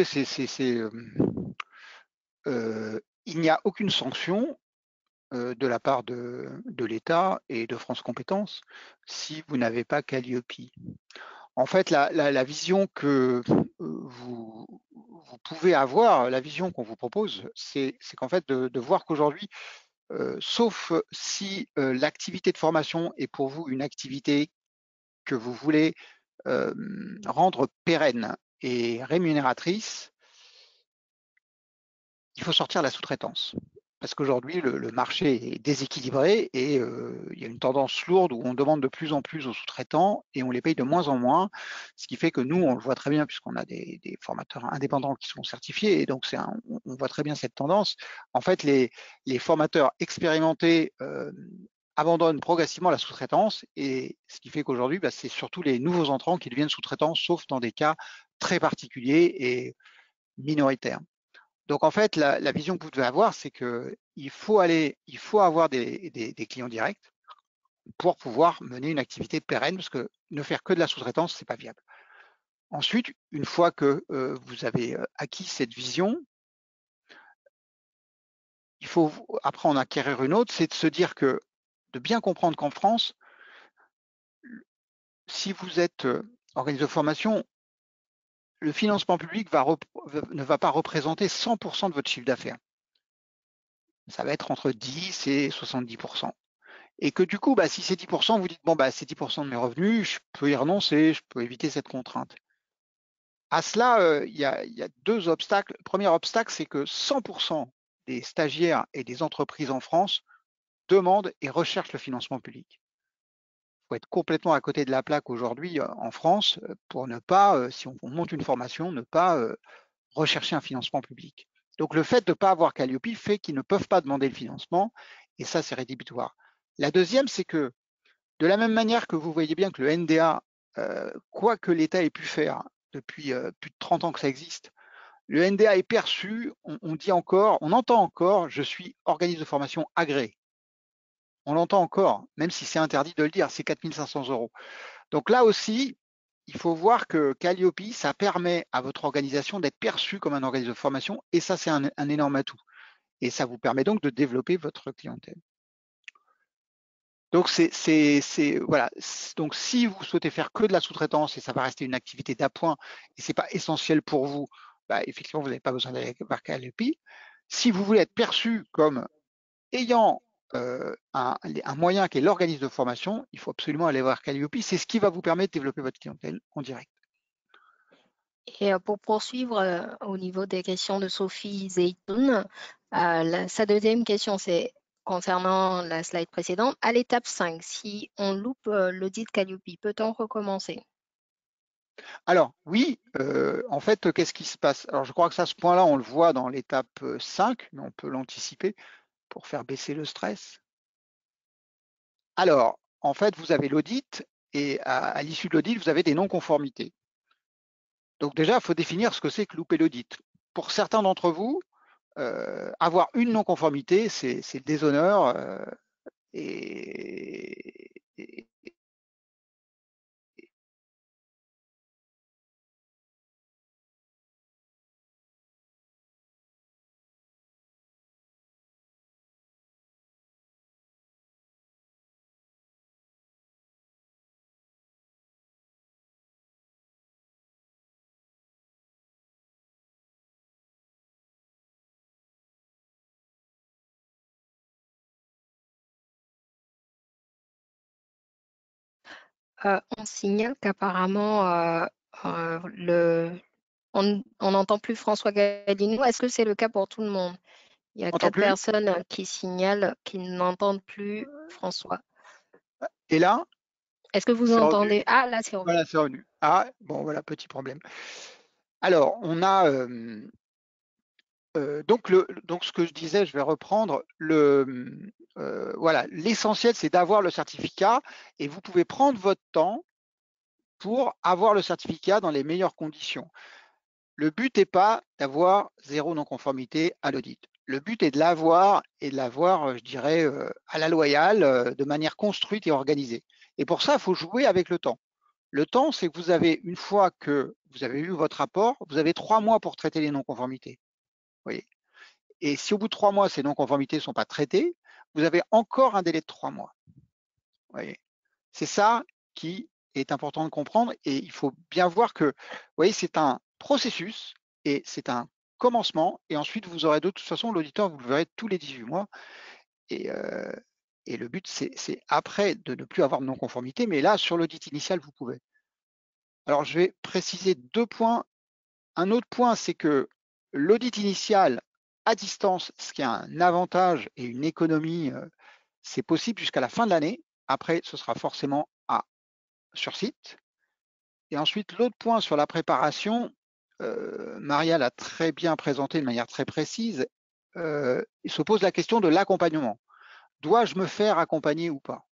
il n'y a aucune sanction de la part de l'État et de France Compétences si vous n'avez pas Calliope. En fait, la vision que vous pouvez avoir, la vision qu'on vous propose, c'est qu'en fait de voir qu'aujourd'hui, sauf si l'activité de formation est pour vous une activité que vous voulez rendre pérenne et rémunératrice, il faut sortir la sous-traitance. Parce qu'aujourd'hui, le marché est déséquilibré et il y a une tendance lourde où on demande de plus en plus aux sous-traitants et on les paye de moins en moins, ce qui fait que nous, on le voit très bien puisqu'on a des formateurs indépendants qui sont certifiés et donc on voit très bien cette tendance. En fait, les formateurs expérimentés abandonnent progressivement la sous-traitance et ce qui fait qu'aujourd'hui, c'est surtout les nouveaux entrants qui deviennent sous-traitants, sauf dans des cas très particuliers et minoritaires. Donc en fait, la vision que vous devez avoir, c'est qu'il faut avoir des clients directs pour pouvoir mener une activité pérenne, parce que ne faire que de la sous-traitance, c'est pas viable. Ensuite, une fois que vous avez acquis cette vision, il faut après en acquérir une autre, c'est de se dire de bien comprendre qu'en France, si vous êtes organisme de formation, le financement public ne va pas représenter 100% de votre chiffre d'affaires. Ça va être entre 10 et 70%. Et que du coup, si c'est 10%, vous dites, bon, c'est 10% de mes revenus, je peux y renoncer, je peux éviter cette contrainte. À cela, il y a 2 obstacles. Le premier obstacle, c'est que 100% des stagiaires et des entreprises en France demandent et recherchent le financement public. Il faut être complètement à côté de la plaque aujourd'hui en France pour ne pas, si on monte une formation, ne pas rechercher un financement public. Donc le fait de ne pas avoir Calliope fait qu'ils ne peuvent pas demander le financement, et ça c'est rédhibitoire. La deuxième, c'est que de la même manière que vous voyez bien que le NDA, quoi que l'État ait pu faire depuis plus de 30 ans que ça existe, le NDA est perçu, on dit encore, on entend encore, je suis organisme de formation agréé. On l'entend encore, même si c'est interdit de le dire, c'est 4 500 €. Donc là aussi, il faut voir que Calliope, ça permet à votre organisation d'être perçue comme un organisme de formation, et ça, c'est un énorme atout. Et ça vous permet donc de développer votre clientèle. Donc voilà. Donc si vous souhaitez faire que de la sous-traitance et ça va rester une activité d'appoint et c'est pas essentiel pour vous, bah, effectivement vous n'avez pas besoin d'aller vers Calliope. Si vous voulez être perçu comme ayant un moyen qui est l'organisme de formation, il faut absolument aller voir Calliope. C'est ce qui va vous permettre de développer votre clientèle en direct. Et pour poursuivre au niveau des questions de Sophie Zeytoun, sa deuxième question, c'est concernant la slide précédente. À l'étape 5, si on loupe l'audit Calliope, peut-on recommencer? Alors oui, en fait, qu'est-ce qui se passe? Alors je crois que ça, ce point-là, on le voit dans l'étape 5, mais on peut l'anticiper pour faire baisser le stress. Alors, en fait, vous avez l'audit et à l'issue de l'audit, vous avez des non-conformités. Donc déjà, il faut définir ce que c'est que louper l'audit. Pour certains d'entre vous, avoir une non-conformité, c'est le déshonneur et, et- On signale qu'apparemment, on n'entend plus François Galinou. Est-ce que c'est le cas pour tout le monde? Il y a on n'entend 4 plus. personnes qui signalent qu'ils n'entendent plus François. Et là, Est-ce que vous c'est revenu. entendez? Ah, là, c'est revenu. Voilà, c'est revenu. Ah, bon, voilà, petit problème. Alors, on a donc ce que je disais, je vais reprendre. Voilà, l'essentiel, c'est d'avoir le certificat et vous pouvez prendre votre temps pour avoir le certificat dans les meilleures conditions. Le but n'est pas d'avoir zéro non-conformité à l'audit. Le but est de l'avoir et de l'avoir, je dirais, à la loyale, de manière construite et organisée. Et pour ça, il faut jouer avec le temps. Le temps, c'est que vous avez, une fois que vous avez eu votre rapport, vous avez 3 mois pour traiter les non-conformités. Voyez. Et si au bout de 3 mois, ces non-conformités ne sont pas traitées, vous avez encore un délai de 3 mois. Voyez. C'est ça qui est important de comprendre et il faut bien voir que, vous voyez, c'est un processus et c'est un commencement et ensuite vous aurez de toute façon l'auditeur, vous le verrez tous les 18 mois et, le but c'est après de ne plus avoir de non-conformité, mais là sur l'audit initial vous pouvez. Alors je vais préciser 2 points. Un autre point, c'est que l'audit initial à distance, ce qui a un avantage et une économie, c'est possible jusqu'à la fin de l'année. Après, ce sera forcément sur site. Et ensuite, l'autre point sur la préparation, Maria l'a très bien présenté de manière très précise, il se pose la question de l'accompagnement. Dois-je me faire accompagner ou pas?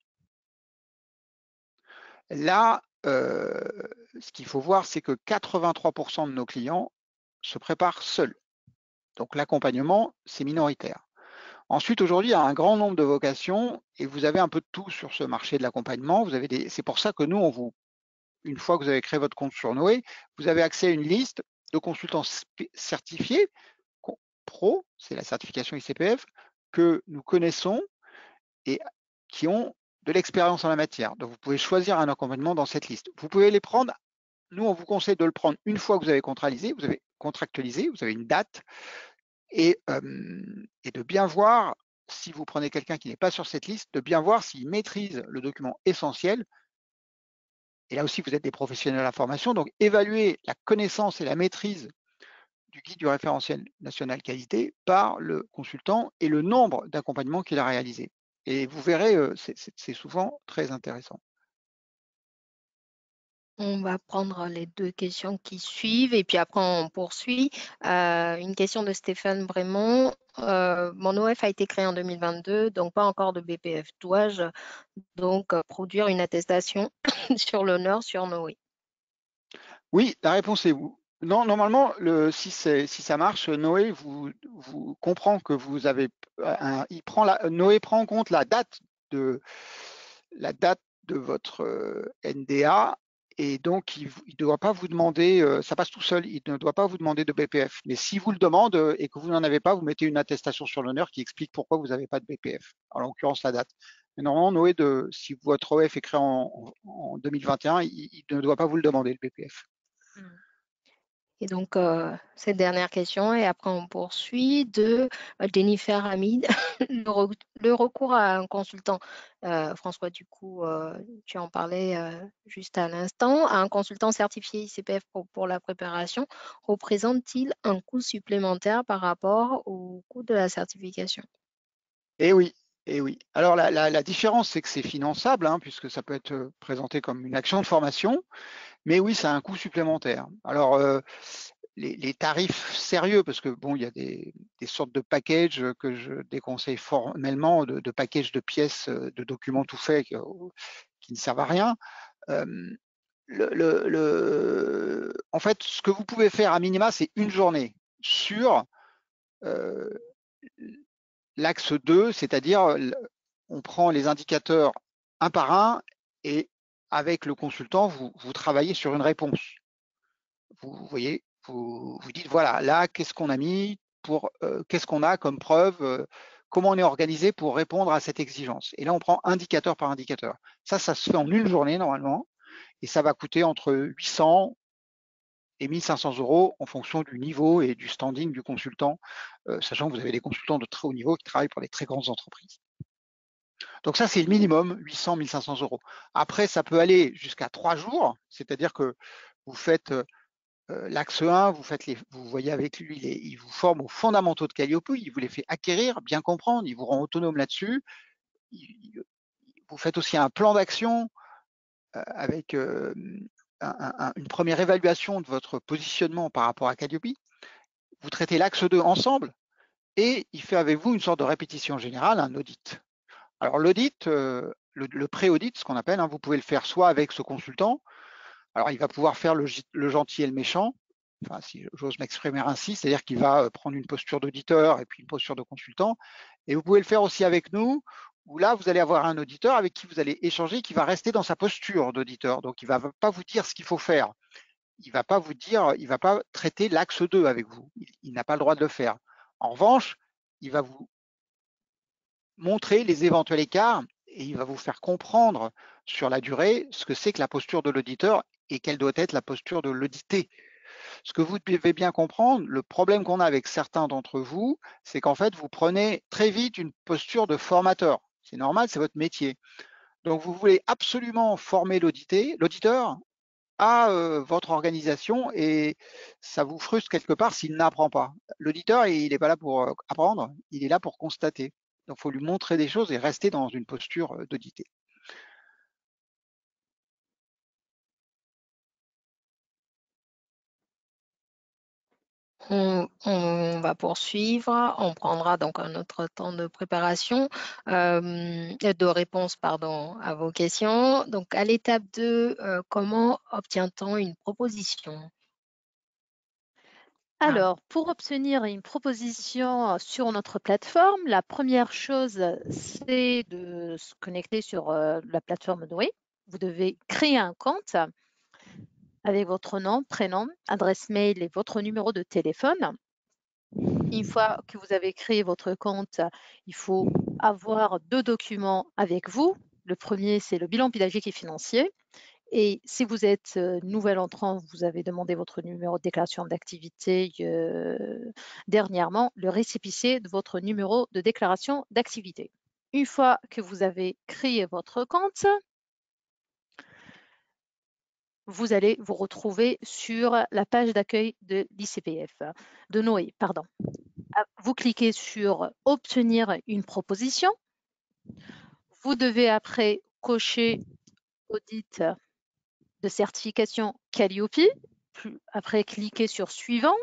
Là, ce qu'il faut voir, c'est que 83% de nos clients se préparent seuls. Donc l'accompagnement, c'est minoritaire. Ensuite, aujourd'hui, il y a un grand nombre de vocations et vous avez un peu de tout sur ce marché de l'accompagnement. C'est pour ça que nous, une fois que vous avez créé votre compte sur Noé, vous avez accès à une liste de consultants certifiés, pro, c'est la certification ICPF, que nous connaissons et qui ont de l'expérience en la matière. Donc, vous pouvez choisir un accompagnement dans cette liste. Vous pouvez les prendre. Nous, on vous conseille de le prendre une fois que vous avez contractualisé, vous avez une date, et de bien voir, si vous prenez quelqu'un qui n'est pas sur cette liste, de bien voir s'il maîtrise le document essentiel. Et là aussi, vous êtes des professionnels de la formation, donc évaluer la connaissance et la maîtrise du guide du référentiel national qualité par le consultant et le nombre d'accompagnements qu'il a réalisé. Et vous verrez, c'est souvent très intéressant. On va prendre les deux questions qui suivent et puis après on poursuit. Une question de Stéphane Brémond. Mon OF a été créé en 2022, donc pas encore de BPF. Dois-je donc produire une attestation sur l'honneur sur Noé? Oui, la réponse est oui. Non, normalement, si ça marche, Noé vous comprend que vous avez Noé prend en compte la date de votre NDA et donc il ne doit pas vous demander, ça passe tout seul, il ne doit pas vous demander de BPF. Mais si vous le demande et que vous n'en avez pas, vous mettez une attestation sur l'honneur qui explique pourquoi vous n'avez pas de BPF, en l'occurrence la date. Mais normalement, Noé, si votre OF est créé en 2021, il ne doit pas vous le demander, le BPF. Et donc, cette dernière question, et après on poursuit, de Jennifer Hamid. Le recours à un consultant, François, du coup, tu en parlais juste à l'instant, à un consultant certifié ICPF pour la préparation, représente-t-il un coût supplémentaire par rapport au coût de la certification? Eh oui, eh oui. Alors la différence, c'est que c'est finançable, hein, puisque ça peut être présenté comme une action de formation, mais oui, ça a un coût supplémentaire. Alors les tarifs sérieux, parce que bon, il y a des sortes de packages que je déconseille formellement, de packages de pièces, de documents tout faits qui ne servent à rien. En fait, ce que vous pouvez faire à minima, c'est une journée sur l'axe 2, c'est-à-dire on prend les indicateurs un par un et avec le consultant, vous travaillez sur une réponse. Vous voyez, vous dites voilà, là, qu'est-ce qu'on a mis qu'est-ce qu'on a comme preuve, comment on est organisé pour répondre à cette exigence. Et là, on prend indicateur par indicateur. Ça se fait en une journée normalement, et ça va coûter entre 800 et 1500 € en fonction du niveau et du standing du consultant, sachant que vous avez des consultants de très haut niveau qui travaillent pour des très grandes entreprises. Donc ça, c'est le minimum, 800, 1500 €. Après, ça peut aller jusqu'à 3 jours, c'est-à-dire que vous faites l'axe 1, vous voyez avec lui, il vous forme aux fondamentaux de Calliope, il vous les fait acquérir, bien comprendre, il vous rend autonome là-dessus. Vous faites aussi un plan d'action avec une première évaluation de votre positionnement par rapport à Calliope. Vous traitez l'axe 2 ensemble et il fait avec vous une sorte de répétition générale, un audit. Alors l'audit, le pré-audit, ce qu'on appelle, hein, vous pouvez le faire soit avec ce consultant, alors il va pouvoir faire le gentil et le méchant, enfin si j'ose m'exprimer ainsi, c'est-à-dire qu'il va prendre une posture d'auditeur et puis une posture de consultant, et vous pouvez le faire aussi avec nous, où là vous allez avoir un auditeur avec qui vous allez échanger, qui va rester dans sa posture d'auditeur, donc il ne va pas vous dire ce qu'il faut faire, il va pas traiter l'axe 2 avec vous, il n'a pas le droit de le faire. En revanche, il va vous montrer les éventuels écarts et il va vous faire comprendre sur la durée ce que c'est que la posture de l'auditeur et quelle doit être la posture de l'audité. Ce que vous devez bien comprendre, le problème qu'on a avec certains d'entre vous, c'est qu'en fait, vous prenez très vite une posture de formateur. C'est normal, c'est votre métier. Donc, vous voulez absolument former l'auditeur à votre organisation et ça vous frustre quelque part s'il n'apprend pas. L'auditeur, il n'est pas là pour apprendre, il est là pour constater. Donc, il faut lui montrer des choses et rester dans une posture d'auditer. On va poursuivre. On prendra donc un autre temps de préparation, de réponse, pardon, à vos questions. Donc, à l'étape 2, comment obtient-on une proposition? Ah, Alors, pour obtenir une proposition sur notre plateforme, la première chose, c'est de se connecter sur la plateforme Noé. Vous devez créer un compte avec votre nom, prénom, adresse mail et votre numéro de téléphone. Une fois que vous avez créé votre compte, il faut avoir 2 documents avec vous. Le premier, c'est le bilan pédagogique et financier. Et si vous êtes nouvel entrant, vous avez demandé votre numéro de déclaration d'activité dernièrement, le récépissé de votre numéro de déclaration d'activité. Une fois que vous avez créé votre compte, vous allez vous retrouver sur la page d'accueil de l'ICPF, de Noé, pardon. Vous cliquez sur « Obtenir une proposition ». Vous devez après cocher « Audit de certification Calliope. Après, cliquez sur Suivant.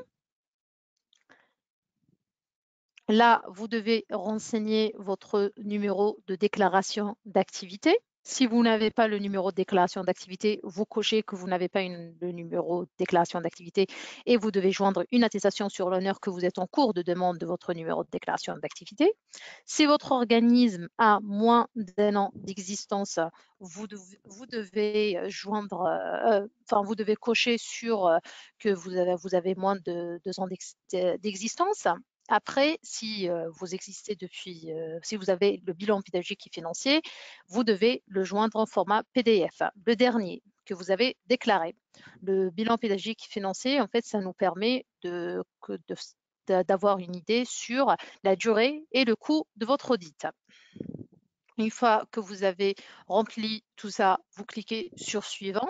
Là, vous devez renseigner votre numéro de déclaration d'activité. Si vous n'avez pas le numéro de déclaration d'activité, vous cochez que vous n'avez pas le numéro de déclaration d'activité et vous devez joindre une attestation sur l'honneur que vous êtes en cours de demande de votre numéro de déclaration d'activité. Si votre organisme a moins d'1 an d'existence, vous devez vous devez cocher sur que vous avez moins de 2 ans d'existence. Après, si vous existez si vous avez le bilan pédagogique et financier, vous devez le joindre en format PDF, le dernier que vous avez déclaré. Le bilan pédagogique et financier, en fait, ça nous permet d'avoir une idée sur la durée et le coût de votre audit. Une fois que vous avez rempli tout ça, vous cliquez sur Suivant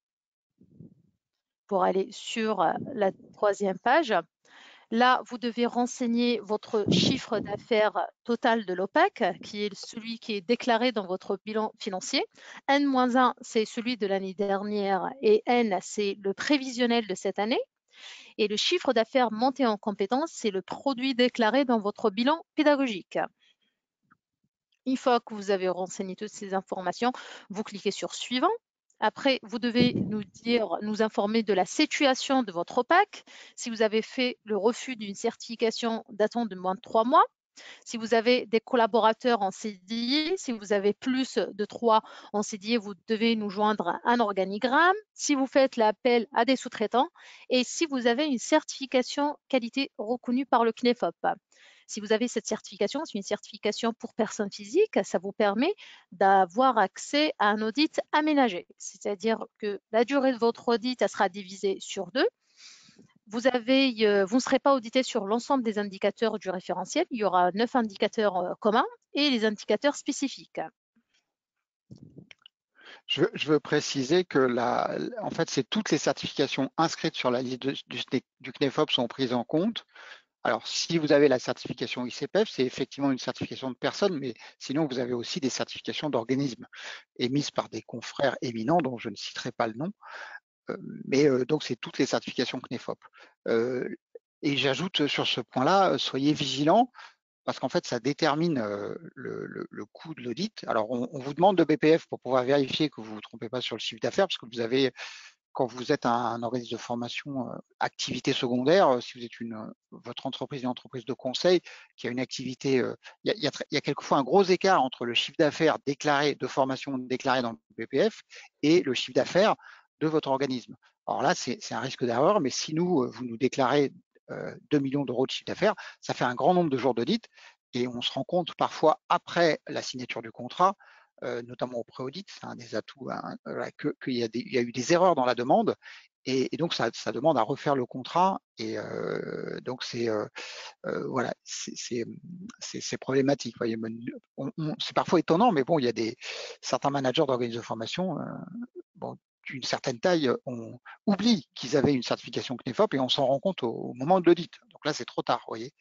pour aller sur la 3e page. Là, vous devez renseigner votre chiffre d'affaires total de l'OPAC, qui est celui qui est déclaré dans votre bilan financier. N-1, c'est celui de l'année dernière et N, c'est le prévisionnel de cette année. Et le chiffre d'affaires monté en compétence, c'est le produit déclaré dans votre bilan pédagogique. Une fois que vous avez renseigné toutes ces informations, vous cliquez sur Suivant. Après, vous devez nous informer de la situation de votre OPAC, si vous avez fait le refus d'une certification datant de moins de 3 mois, si vous avez des collaborateurs en CDI, si vous avez plus de 3 en CDI, vous devez nous joindre un organigramme, si vous faites l'appel à des sous-traitants et si vous avez une certification qualité reconnue par le CNEFOP. Si vous avez cette certification, c'est une certification pour personnes physiques, ça vous permet d'avoir accès à un audit aménagé. C'est-à-dire que la durée de votre audit, elle sera divisée sur 2. Vous ne serez pas audité sur l'ensemble des indicateurs du référentiel. Il y aura 9 indicateurs communs et les indicateurs spécifiques. Je veux préciser que en fait, c'est toutes les certifications inscrites sur la liste du CNEFOP sont prises en compte. Alors, si vous avez la certification ICPF, c'est effectivement une certification de personne, mais sinon, vous avez aussi des certifications d'organismes émises par des confrères éminents dont je ne citerai pas le nom. Donc, c'est toutes les certifications CNEFOP. Et j'ajoute sur ce point-là, soyez vigilants, parce qu'en fait, ça détermine le coût de l'audit. Alors, on vous demande de BPF pour pouvoir vérifier que vous ne vous trompez pas sur le chiffre d'affaires, parce que vous avez, quand vous êtes un organisme de formation, activité secondaire, si vous êtes votre entreprise est une entreprise de conseil qui a une activité, il y a quelquefois un gros écart entre le chiffre d'affaires déclaré de formation déclaré dans le BPF et le chiffre d'affaires de votre organisme. Alors là, c'est un risque d'erreur, mais si vous nous déclarez 2 millions d'euros de chiffre d'affaires, ça fait un grand nombre de jours d'audit et on se rend compte parfois après la signature du contrat, notamment au pré-audit, c'est un des atouts, qu'il y a eu des erreurs dans la demande et donc ça demande à refaire le contrat et donc c'est voilà, c'est problématique. Voyez, c'est parfois étonnant, mais bon, il y a certains managers d'organismes de formation, d'une certaine taille, on oublie qu'ils avaient une certification CNEFOP et on s'en rend compte au moment de l'audit. Donc là, c'est trop tard, vous voyez.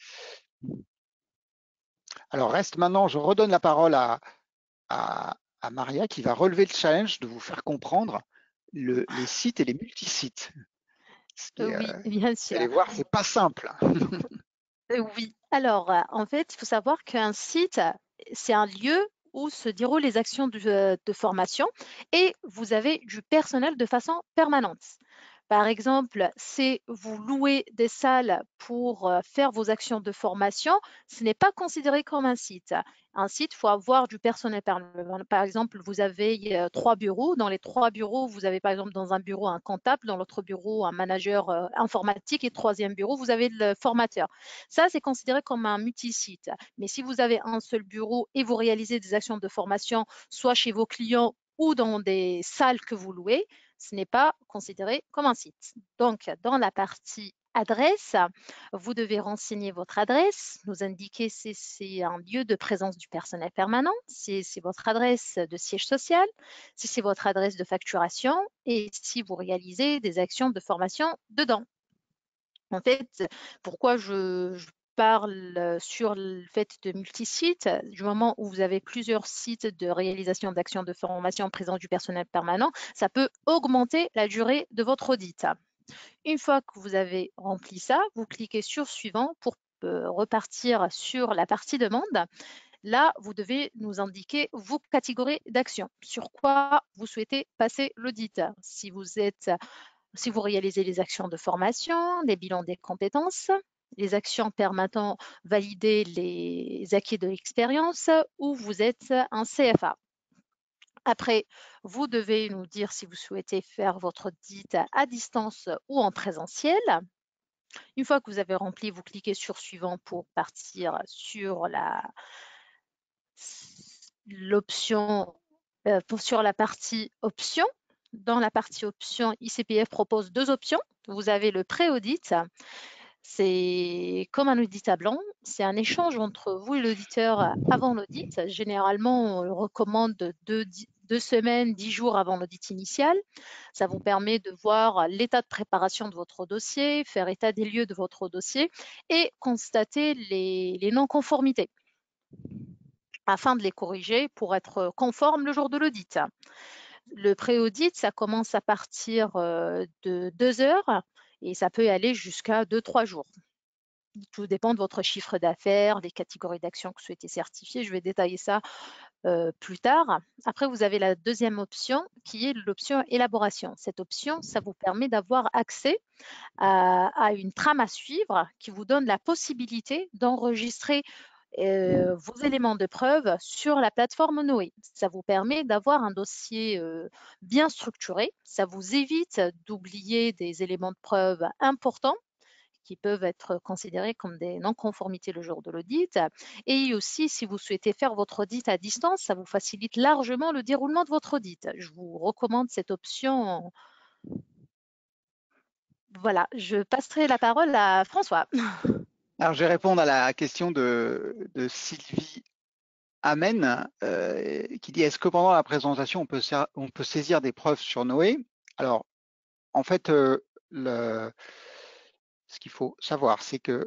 Alors reste maintenant, je redonne la parole à Maria qui va relever le challenge de vous faire comprendre les sites et les multisites. Oui, bien sûr. Vous allez voir, c'est pas simple. Oui. Alors, en fait, il faut savoir qu'un site, c'est un lieu où se déroulent les actions de formation et vous avez du personnel de façon permanente. Par exemple, si vous louez des salles pour faire vos actions de formation, ce n'est pas considéré comme un site. Un site, il faut avoir du personnel. Par exemple, vous avez 3 bureaux. Dans les 3 bureaux, vous avez par exemple dans un bureau un comptable, dans l'autre bureau un manager informatique et 3e bureau, vous avez le formateur. Ça, c'est considéré comme un multisite. Mais si vous avez un seul bureau et vous réalisez des actions de formation, soit chez vos clients ou dans des salles que vous louez, ce n'est pas considéré comme un site. Donc, dans la partie adresse, vous devez renseigner votre adresse, nous indiquer si c'est un lieu de présence du personnel permanent, si c'est votre adresse de siège social, si c'est votre adresse de facturation et si vous réalisez des actions de formation dedans. En fait, pourquoi je parle sur le fait de multisites. Du moment où vous avez plusieurs sites de réalisation d'actions de formation en présence du personnel permanent, ça peut augmenter la durée de votre audit. Une fois que vous avez rempli ça, vous cliquez sur Suivant pour repartir sur la partie demande. Là, vous devez nous indiquer vos catégories d'actions, sur quoi vous souhaitez passer l'audit. Si vous réalisez les actions de formation, les bilans des compétences, les actions permettant valider les acquis de l'expérience, ou vous êtes un CFA. Après, vous devez nous dire si vous souhaitez faire votre audit à distance ou en présentiel. Une fois que vous avez rempli, vous cliquez sur Suivant pour partir sur l'option, sur la partie Options. Dans la partie Options, ICPF propose 2 options. Vous avez le pré-audit. C'est comme un audit à blanc. C'est un échange entre vous et l'auditeur avant l'audit. Généralement, on recommande 2 semaines, 10 jours avant l'audit initial. Ça vous permet de voir l'état de préparation de votre dossier, faire état des lieux de votre dossier et constater les non-conformités afin de les corriger pour être conforme le jour de l'audit. Le pré-audit, ça commence à partir de 2 heures et ça peut aller jusqu'à 2-3 jours. Tout dépend de votre chiffre d'affaires, des catégories d'actions que vous souhaitez certifier. Je vais détailler ça plus tard. Après, vous avez la deuxième option qui est l'option élaboration. Cette option, ça vous permet d'avoir accès à une trame à suivre qui vous donne la possibilité d'enregistrer vos éléments de preuve sur la plateforme Noé. Ça vous permet d'avoir un dossier bien structuré. Ça vous évite d'oublier des éléments de preuve importants qui peuvent être considérés comme des non-conformités le jour de l'audit. Et aussi, si vous souhaitez faire votre audit à distance, ça vous facilite largement le déroulement de votre audit. Je vous recommande cette option. Voilà, je passerai la parole à François. Alors, je vais répondre à la question de Sylvie Amen, qui dit: est-ce que pendant la présentation, on peut saisir des preuves sur Noé? Alors, en fait, ce qu'il faut savoir, c'est que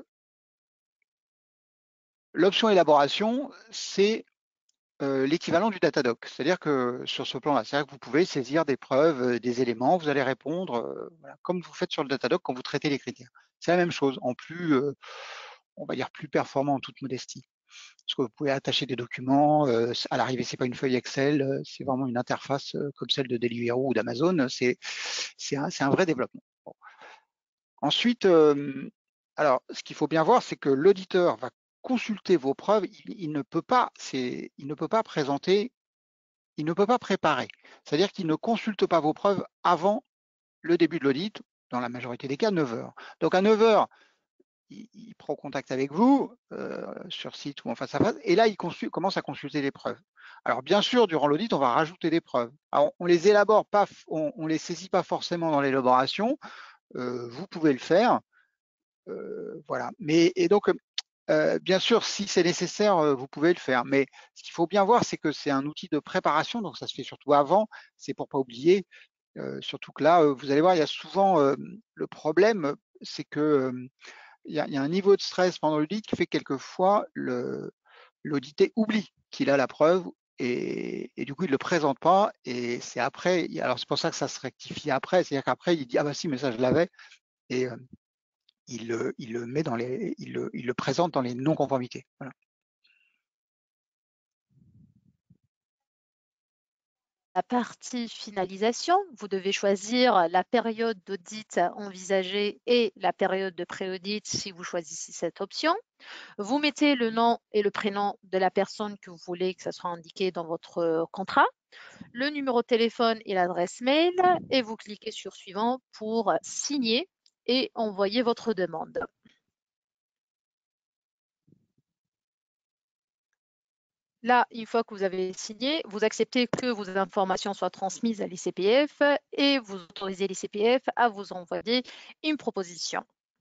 l'option élaboration, c'est l'équivalent du Datadoc. C'est-à-dire que sur ce plan-là, c'est-à-dire que vous pouvez saisir des preuves, des éléments, vous allez répondre voilà, comme vous faites sur le Datadoc quand vous traitez les critères. C'est la même chose, en plus, on va dire plus performant en toute modestie. Parce que vous pouvez attacher des documents, à l'arrivée, c'est pas une feuille Excel, c'est vraiment une interface comme celle de Deliveroo ou d'Amazon, c'est un vrai développement. Bon. Ensuite, alors, ce qu'il faut bien voir, c'est que l'auditeur va consulter vos preuves, il ne peut pas présenter, il ne peut pas préparer. C'est-à-dire qu'il ne consulte pas vos preuves avant le début de l'audit, dans la majorité des cas, 9 heures. Donc à 9 heures, il prend contact avec vous, sur site ou en face à face, et là, il commence à consulter les preuves. Alors bien sûr, durant l'audit, on va rajouter des preuves. Alors, on les élabore pas, on les saisit pas forcément dans l'élaboration, vous pouvez le faire, voilà. Mais, et donc, bien sûr, si c'est nécessaire, vous pouvez le faire. Mais ce qu'il faut bien voir, c'est que c'est un outil de préparation, donc ça se fait surtout avant, c'est pour pas oublier. Surtout que là, vous allez voir, il y a souvent le problème, c'est que il y a un niveau de stress pendant l'audit qui fait que quelquefois l'audité oublie qu'il a la preuve et du coup il ne le présente pas et c'est après, alors c'est pour ça que ça se rectifie après, c'est-à-dire qu'après il dit ah bah si mais ça je l'avais et il le met dans il le présente dans les non-conformités. Voilà. La partie finalisation, vous devez choisir la période d'audit envisagée et la période de pré-audit si vous choisissez cette option. Vous mettez le nom et le prénom de la personne que vous voulez que ça soit indiqué dans votre contrat, le numéro de téléphone et l'adresse mail, et vous cliquez sur Suivant pour signer et envoyer votre demande. Là, une fois que vous avez signé, vous acceptez que vos informations soient transmises à l'ICPF et vous autorisez l'ICPF à vous envoyer une proposition.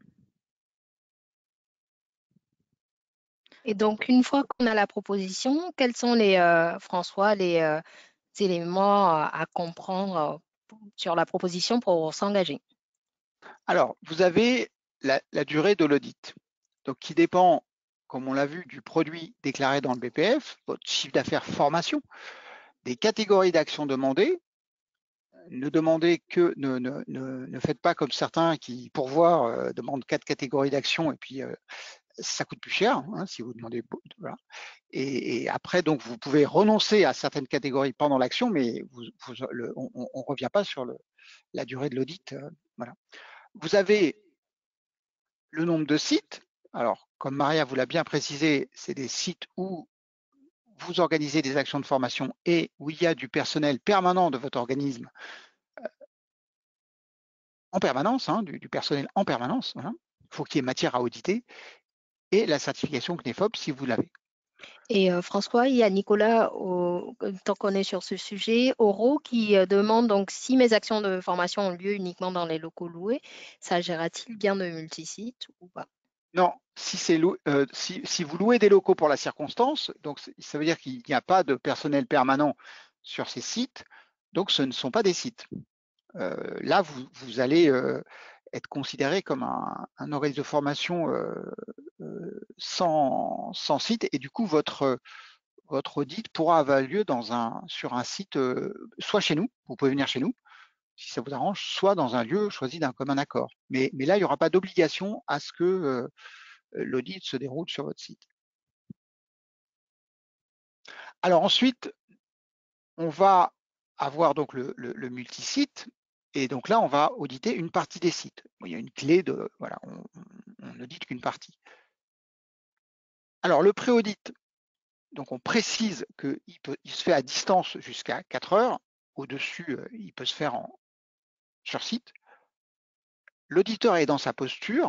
Et donc, une fois qu'on a la proposition, quels sont François, les éléments à comprendre sur la proposition pour s'engager? Alors, vous avez la durée de l'audit. donc qui dépend, comme on l'a vu, du produit déclaré dans le BPF, votre chiffre d'affaires formation, des catégories d'actions demandées. Ne faites pas comme certains qui, pour voir, demandent 4 catégories d'actions et puis ça coûte plus cher hein, si vous demandez. Voilà. Et après, donc, vous pouvez renoncer à certaines catégories pendant l'action, mais on ne revient pas sur la durée de l'audit. Voilà. Vous avez le nombre de sites. Alors, comme Maria vous l'a bien précisé, c'est des sites où vous organisez des actions de formation et où il y a du personnel permanent de votre organisme en permanence, hein, du personnel en permanence. Voilà. Il faut qu'il y ait matière à auditer et la certification CNEFOP si vous l'avez. Et François, il y a Nicolas, tant qu'on est sur ce sujet, Oro, qui demande donc si mes actions de formation ont lieu uniquement dans les locaux loués, s'agira-t-il bien de multisites ou pas? Non, si vous louez des locaux pour la circonstance, donc ça veut dire qu'il n'y a pas de personnel permanent sur ces sites, donc ce ne sont pas des sites. Là, vous allez être considéré comme un organisme de formation sans site, et du coup, votre audit pourra avoir lieu sur un site, soit chez nous, vous pouvez venir chez nous, si ça vous arrange, soit dans un lieu choisi d'un commun accord. Mais là, il n'y aura pas d'obligation à ce que l'audit se déroule sur votre site. Alors ensuite, on va avoir donc le multisite, et donc là, on va auditer une partie des sites. Il y a une clé de, voilà, on audite qu'une partie. Alors le pré-audit, donc on précise qu'il se fait à distance jusqu'à 4 heures. Au-dessus, il peut se faire sur site. L'auditeur est dans sa posture.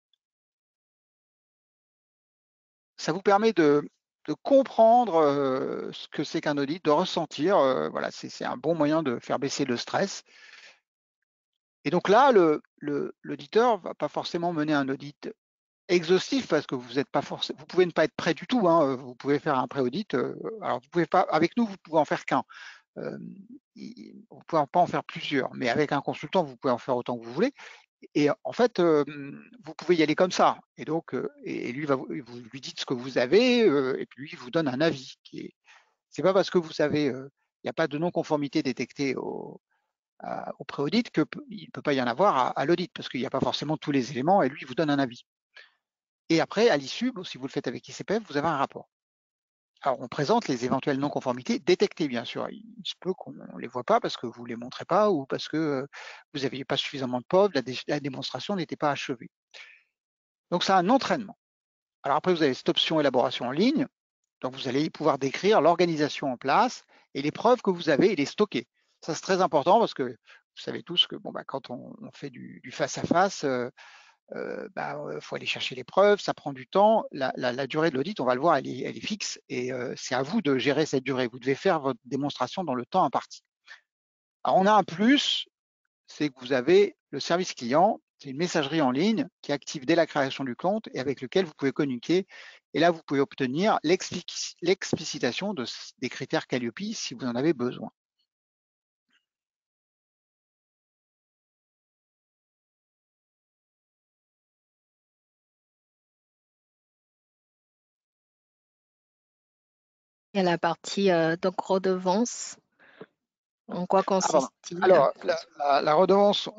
Ça vous permet de comprendre ce que c'est qu'un audit, de ressentir. Voilà, c'est un bon moyen de faire baisser le stress. Et donc là, l'auditeur ne va pas forcément mener un audit exhaustif parce que vous pouvez ne pas être prêt du tout. Hein, vous pouvez faire un pré-audit. Alors vous pouvez pas, avec nous, vous pouvez en faire qu'un. Vous ne pouvez pas en faire plusieurs, mais avec un consultant, vous pouvez en faire autant que vous voulez. Et en fait, vous pouvez y aller comme ça. Et donc, et lui, vous lui dites ce que vous avez, et puis lui, il vous donne un avis. C'est pas parce que vous savez, il n'y a pas de non-conformité détectée au pré-audit qu'il ne peut pas y en avoir à l'audit, parce qu'il n'y a pas forcément tous les éléments, et lui, il vous donne un avis. Et après, à l'issue, si vous le faites avec ICPF, vous avez un rapport. Alors, on présente les éventuelles non-conformités détectées, bien sûr. Il se peut qu'on ne les voit pas parce que vous ne les montrez pas ou parce que vous n'aviez pas suffisamment de preuves, la démonstration n'était pas achevée. Donc, c'est un entraînement. Alors après, vous avez cette option élaboration en ligne. Donc, vous allez pouvoir décrire l'organisation en place et les preuves que vous avez et les stocker. Ça, c'est très important parce que vous savez tous que quand on fait du face-à-face, faut aller chercher les preuves, ça prend du temps. La durée de l'audit, on va le voir, elle est fixe et c'est à vous de gérer cette durée. Vous devez faire votre démonstration dans le temps imparti. Alors, on a un plus, c'est que vous avez le service client, c'est une messagerie en ligne qui est active dès la création du compte et avec lequel vous pouvez communiquer. Et là, vous pouvez obtenir l'explicitation des critères Calliope si vous en avez besoin. Il y a la partie donc redevance. En quoi consiste-t-il? Alors, la redevance,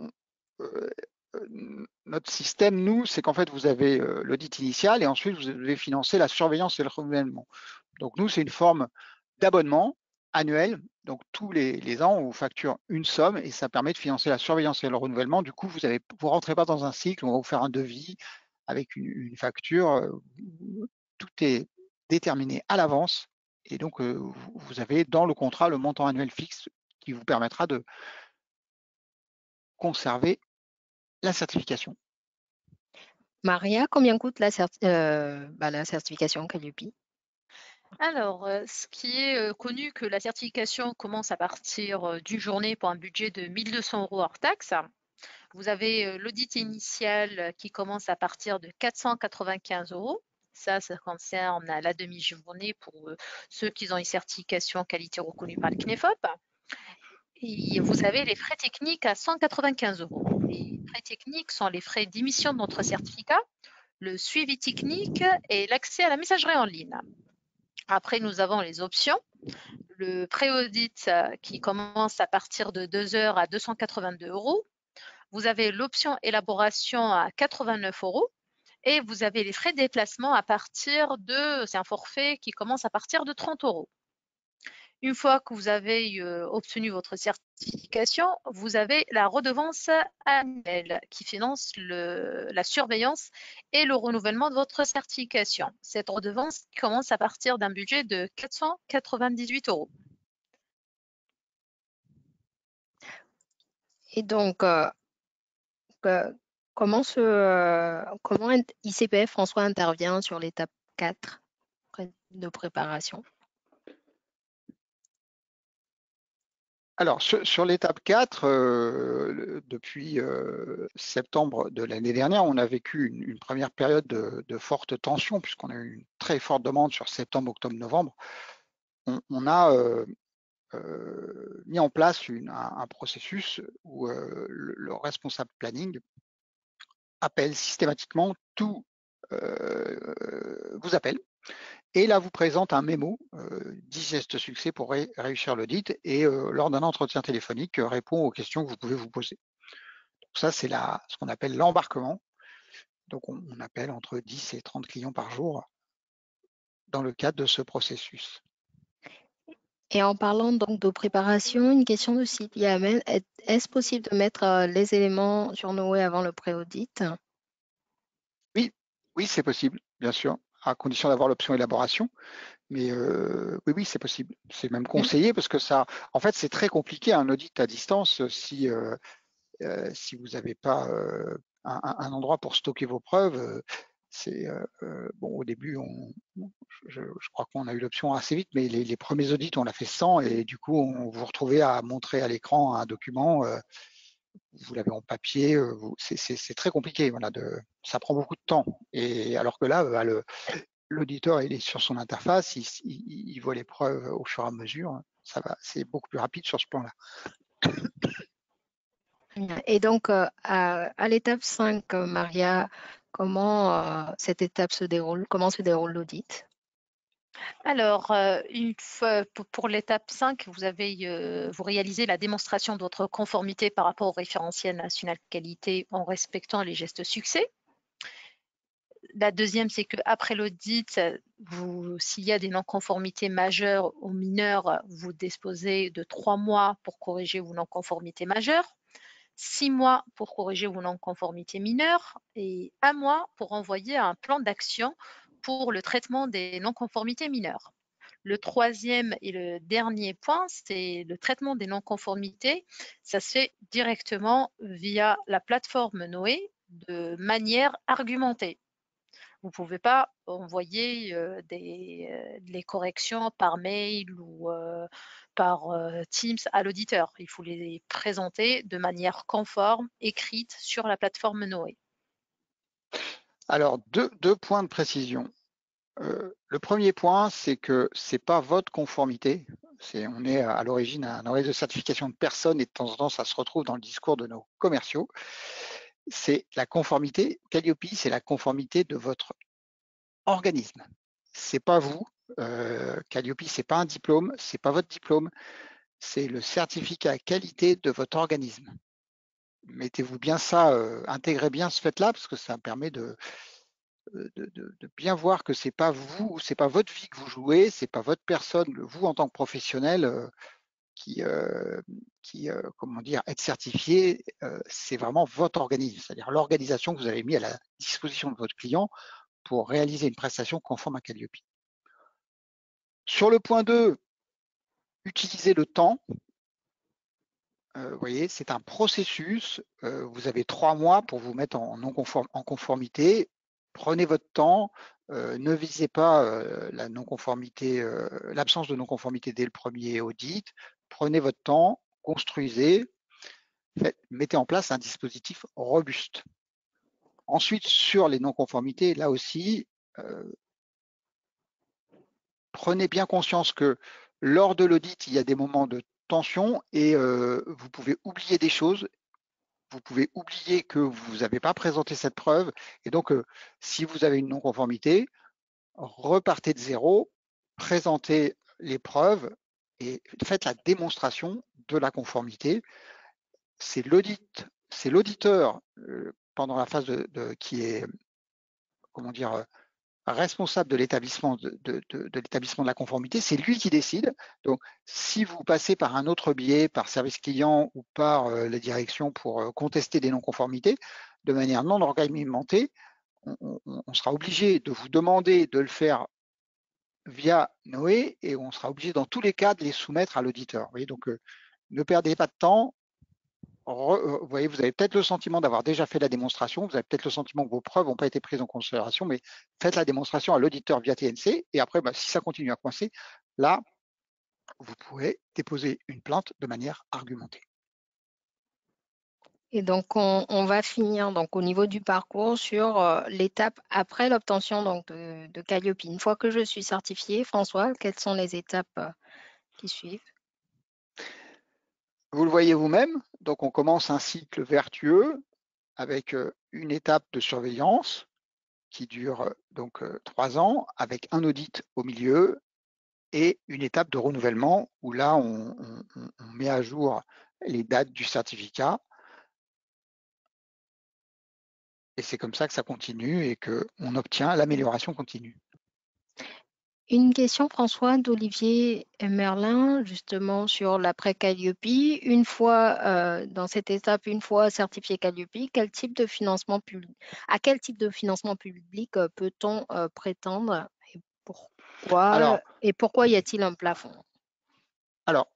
notre système, nous, c'est qu'en fait, vous avez l'audit initial et ensuite, vous devez financer la surveillance et le renouvellement. Donc, nous, c'est une forme d'abonnement annuel. Donc, tous les ans, on vous facture une somme et ça permet de financer la surveillance et le renouvellement. Du coup, vous ne rentrez pas dans un cycle, on va vous faire un devis avec une facture. Tout est déterminé à l'avance. Et donc, vous avez dans le contrat le montant annuel fixe qui vous permettra de conserver la certification. Maria, combien coûte la certification Calliope? Alors, ce qui est connu que la certification commence à partir d'une journée pour un budget de 1 200 € hors taxe. Vous avez l'audit initial qui commence à partir de 495 €. Ça concerne la demi-journée pour ceux qui ont une certification qualité reconnue par le CNEFOP. Et vous avez les frais techniques à 195 €. Les frais techniques sont les frais d'émission de notre certificat, le suivi technique et l'accès à la messagerie en ligne. Après, nous avons les options. Le pré-audit qui commence à partir de 2 heures à 282 €. Vous avez l'option élaboration à 89 € et vous avez les frais de déplacement à partir de, c'est un forfait qui commence à partir de 30 €. Une fois que vous avez obtenu votre certification, vous avez la redevance annuelle qui finance la surveillance et le renouvellement de votre certification. Cette redevance commence à partir d'un budget de 498 €. Et donc, comment ICPF François intervient sur l'étape 4 de préparation? Alors, sur l'étape 4, depuis septembre de l'année dernière, on a vécu une première période de forte tension, puisqu'on a eu une très forte demande sur septembre, octobre, novembre. On a mis en place un processus où le responsable planning appelle systématiquement vous appelle et là vous présente un mémo, 10 gestes succès pour réussir l'audit et lors d'un entretien téléphonique répond aux questions que vous pouvez vous poser. Donc ça c'est ce qu'on appelle l'embarquement. Donc on appelle entre 10 et 30 clients par jour dans le cadre de ce processus. Et en parlant donc de préparation, une question de site. Est-ce possible de mettre les éléments sur Noé avant le pré-audit? Oui, c'est possible, bien sûr, à condition d'avoir l'option élaboration. Mais oui, c'est possible. C'est même conseillé parce que ça, en fait, c'est très compliqué un audit à distance si vous n'avez pas un endroit pour stocker vos preuves. Bon, au début, je crois qu'on a eu l'option assez vite, mais les premiers audits, on l'a fait sans et du coup, on vous retrouvez à montrer à l'écran un document. Vous l'avez en papier, c'est très compliqué. Voilà, ça prend beaucoup de temps. Et alors que là, l'auditeur, il est sur son interface, il voit les preuves au fur et à mesure. Ça va, c'est beaucoup plus rapide sur ce plan-là. Et donc, à l'étape 5, Maria, comment cette étape se déroule? Comment se déroule l'audit? Alors, une fois pour l'étape 5, vous réalisez la démonstration de votre conformité par rapport au référentiel national qualité en respectant les gestes succès. La deuxième, c'est qu'après l'audit, s'il y a des non-conformités majeures ou mineures, vous disposez de 3 mois pour corriger vos non-conformités majeures, 6 mois pour corriger vos non-conformités mineures et 1 mois pour envoyer un plan d'action pour le traitement des non-conformités mineures. Le troisième et le dernier point, c'est le traitement des non-conformités. Ça se fait directement via la plateforme Noé de manière argumentée. Vous ne pouvez pas envoyer les corrections par mail ou par Teams à l'auditeur. Il faut les présenter de manière conforme, écrite sur la plateforme Noé. Alors, deux points de précision. Le premier point, c'est que ce n'est pas votre conformité. On est à l'origine un organisme de certification de personnes et de temps en temps, ça se retrouve dans le discours de nos commerciaux. C'est la conformité. Calliope, c'est la conformité de votre organisme. C'est pas vous. Calliope, c'est pas un diplôme, c'est pas votre diplôme, c'est le certificat qualité de votre organisme. Mettez-vous bien ça, intégrez bien ce fait-là parce que ça permet de bien voir que c'est pas vous, c'est pas votre vie que vous jouez, c'est pas votre personne, vous en tant que professionnel qui comment dire, être certifié, c'est vraiment votre organisme, c'est-à-dire l'organisation que vous avez mis à la disposition de votre client pour réaliser une prestation conforme à Calliope. Sur le point 2, utilisez le temps. Vous voyez, c'est un processus. Vous avez 3 mois pour vous mettre en conformité. Prenez votre temps. Ne visez pas la non-conformité, l'absence de non-conformité dès le premier audit. Prenez votre temps, construisez, mettez en place un dispositif robuste. Ensuite, sur les non-conformités, là aussi, prenez bien conscience que lors de l'audit, il y a des moments de tension et vous pouvez oublier des choses vous pouvez oublier que vous n'avez pas présenté cette preuve. Et donc, si vous avez une non-conformité, repartez de zéro, présentez les preuves et faites la démonstration de la conformité. C'est l'auditeur pendant la phase qui est, comment dire, responsable de l'établissement de l'établissement de la conformité, c'est lui qui décide. Donc, si vous passez par un autre biais, par service client ou par la direction pour contester des non-conformités, de manière non organimentée, on sera obligé de vous demander de le faire via Noé et on sera obligé dans tous les cas de les soumettre à l'auditeur. Vous voyez, donc ne perdez pas de temps. Vous voyez, vous avez peut-être le sentiment d'avoir déjà fait la démonstration, vous avez peut-être le sentiment que vos preuves n'ont pas été prises en considération, mais faites la démonstration à l'auditeur via TNC, et après, si ça continue à coincer, là, vous pourrez déposer une plainte de manière argumentée. Et donc, on va finir donc, au niveau du parcours sur l'étape après l'obtention de Calliope. Une fois que je suis certifiée, François, quelles sont les étapes qui suivent? Vous le voyez vous-même, donc on commence un cycle vertueux avec une étape de surveillance qui dure donc 3 ans, avec un audit au milieu et une étape de renouvellement où là, on met à jour les dates du certificat. Et c'est comme ça que ça continue et qu'on obtient l'amélioration continue. Une question, François, d'Olivier Merlin, justement sur l'après Calliope. Une fois dans cette étape, une fois certifié Calliope, à quel type de financement public peut-on prétendre et pourquoi y a-t-il un plafond? Alors,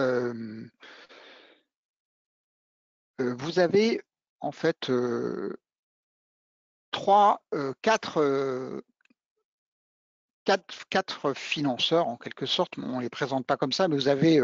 vous avez en fait quatre financeurs en quelque sorte. On ne les présente pas comme ça, mais vous avez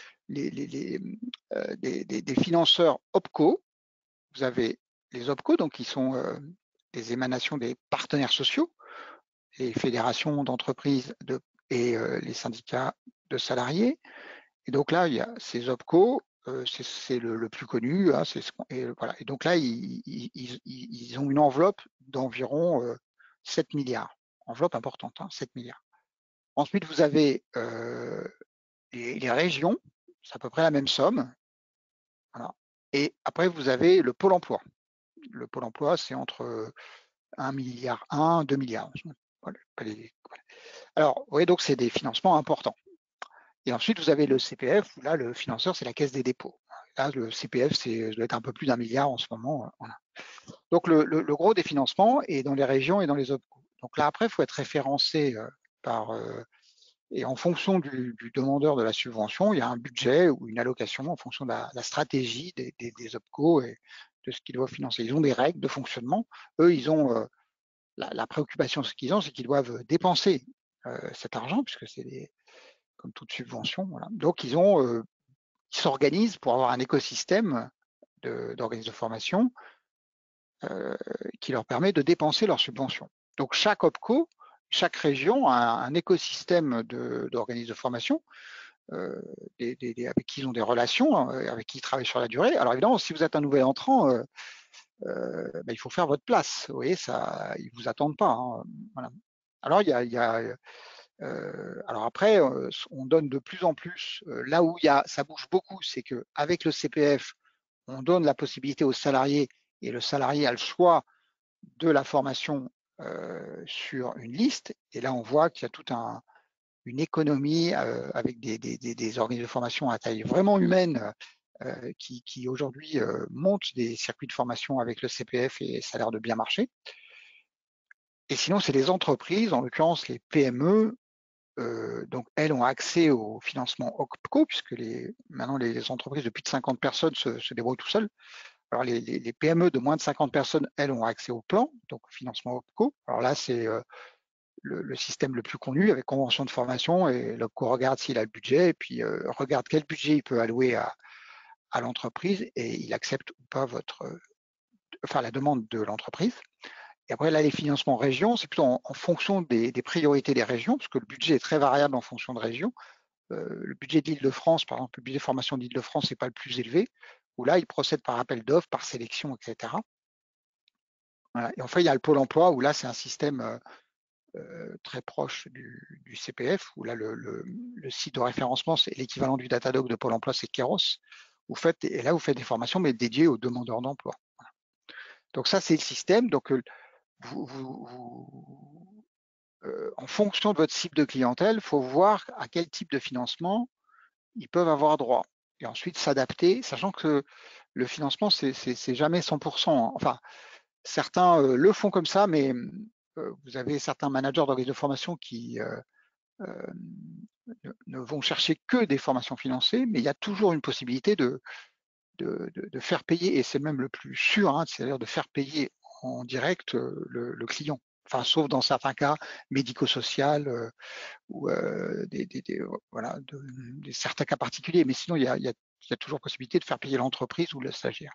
des financeurs OPCO. Vous avez les OPCO, donc qui sont des émanations des partenaires sociaux, les fédérations d'entreprises et les syndicats de salariés. Et donc là, il y a ces OPCO, c'est le plus connu. Hein, voilà. Et donc là, ils ont une enveloppe d'environ 7 milliards. Enveloppe importante, hein, 7 milliards. Ensuite, vous avez les régions, c'est à peu près la même somme. Voilà. Et après, vous avez le Pôle emploi. Le Pôle emploi, c'est entre 1 milliard, 2 milliards. Voilà. Alors, vous voyez, donc c'est des financements importants. Et ensuite, vous avez le CPF, où là, le financeur, c'est la Caisse des dépôts. Là, le CPF, ça doit être un peu plus d'1 milliard en ce moment. Voilà. Donc, le gros des financements est dans les régions et dans les OPCO. Donc là, après, il faut être référencé et en fonction du demandeur de la subvention, il y a un budget ou une allocation en fonction de la stratégie des OPCO et de ce qu'ils doivent financer. Ils ont des règles de fonctionnement. Eux, ils ont la préoccupation, ce qu'ils ont, c'est qu'ils doivent dépenser cet argent, puisque c'est comme toute subvention. Voilà. Donc, ils s'organisent pour avoir un écosystème d'organismes de formation qui leur permet de dépenser leurs subventions. Donc, chaque OPCO, chaque région a un écosystème d'organismes de formation avec qui ils ont des relations, avec qui ils travaillent sur la durée. Alors, évidemment, si vous êtes un nouvel entrant, il faut faire votre place. Vous voyez, ça, ils ne vous attendent pas. Hein. Voilà. Alors, alors après, on donne de plus en plus. Là où ça bouge beaucoup, c'est qu'avec le CPF, on donne la possibilité aux salariés et le salarié a le choix de la formation sur une liste. Et là, on voit qu'il y a toute une économie avec des organismes de formation à taille vraiment humaine qui aujourd'hui montent des circuits de formation avec le CPF et ça a l'air de bien marcher. Et sinon, c'est les entreprises, en l'occurrence les PME, donc elles ont accès au financement OPCO, puisque maintenant les entreprises de plus de 50 personnes se débrouillent tout seules. Alors les PME de moins de 50 personnes, elles ont accès au plan, donc au financement OPCO. Alors là, c'est le système le plus connu avec convention de formation et l'OPCO regarde s'il a le budget et puis regarde quel budget il peut allouer à l'entreprise et il accepte ou pas la demande de l'entreprise. Et après, là, les financements région, c'est plutôt en fonction des priorités des régions, parce que le budget est très variable en fonction de région. Le budget d'Île-de-France, par exemple, le budget de formation d'Île-de-France n'est pas le plus élevé, où là, ils procèdent par appel d'offres, par sélection, etc. Voilà. Et enfin, il y a le Pôle emploi, où là, c'est un système très proche du CPF, où là, le site de référencement, c'est l'équivalent du Datadog de Pôle emploi, c'est Keros. Et là, vous faites des formations, mais dédiées aux demandeurs d'emploi. Voilà. Donc ça, c'est le système. Donc, en fonction de votre cible de clientèle, il faut voir à quel type de financement ils peuvent avoir droit. Et ensuite, s'adapter, sachant que le financement, c'est jamais 100%. Enfin, certains le font comme ça, mais vous avez certains managers d'organismes de formation qui ne vont chercher que des formations financées, mais il y a toujours une possibilité de faire payer, et c'est même le plus sûr, hein, c'est-à-dire de faire payer en direct le client. Enfin, sauf dans certains cas médico-social ou voilà, certains cas particuliers, mais sinon il y a toujours possibilité de faire payer l'entreprise ou le stagiaire.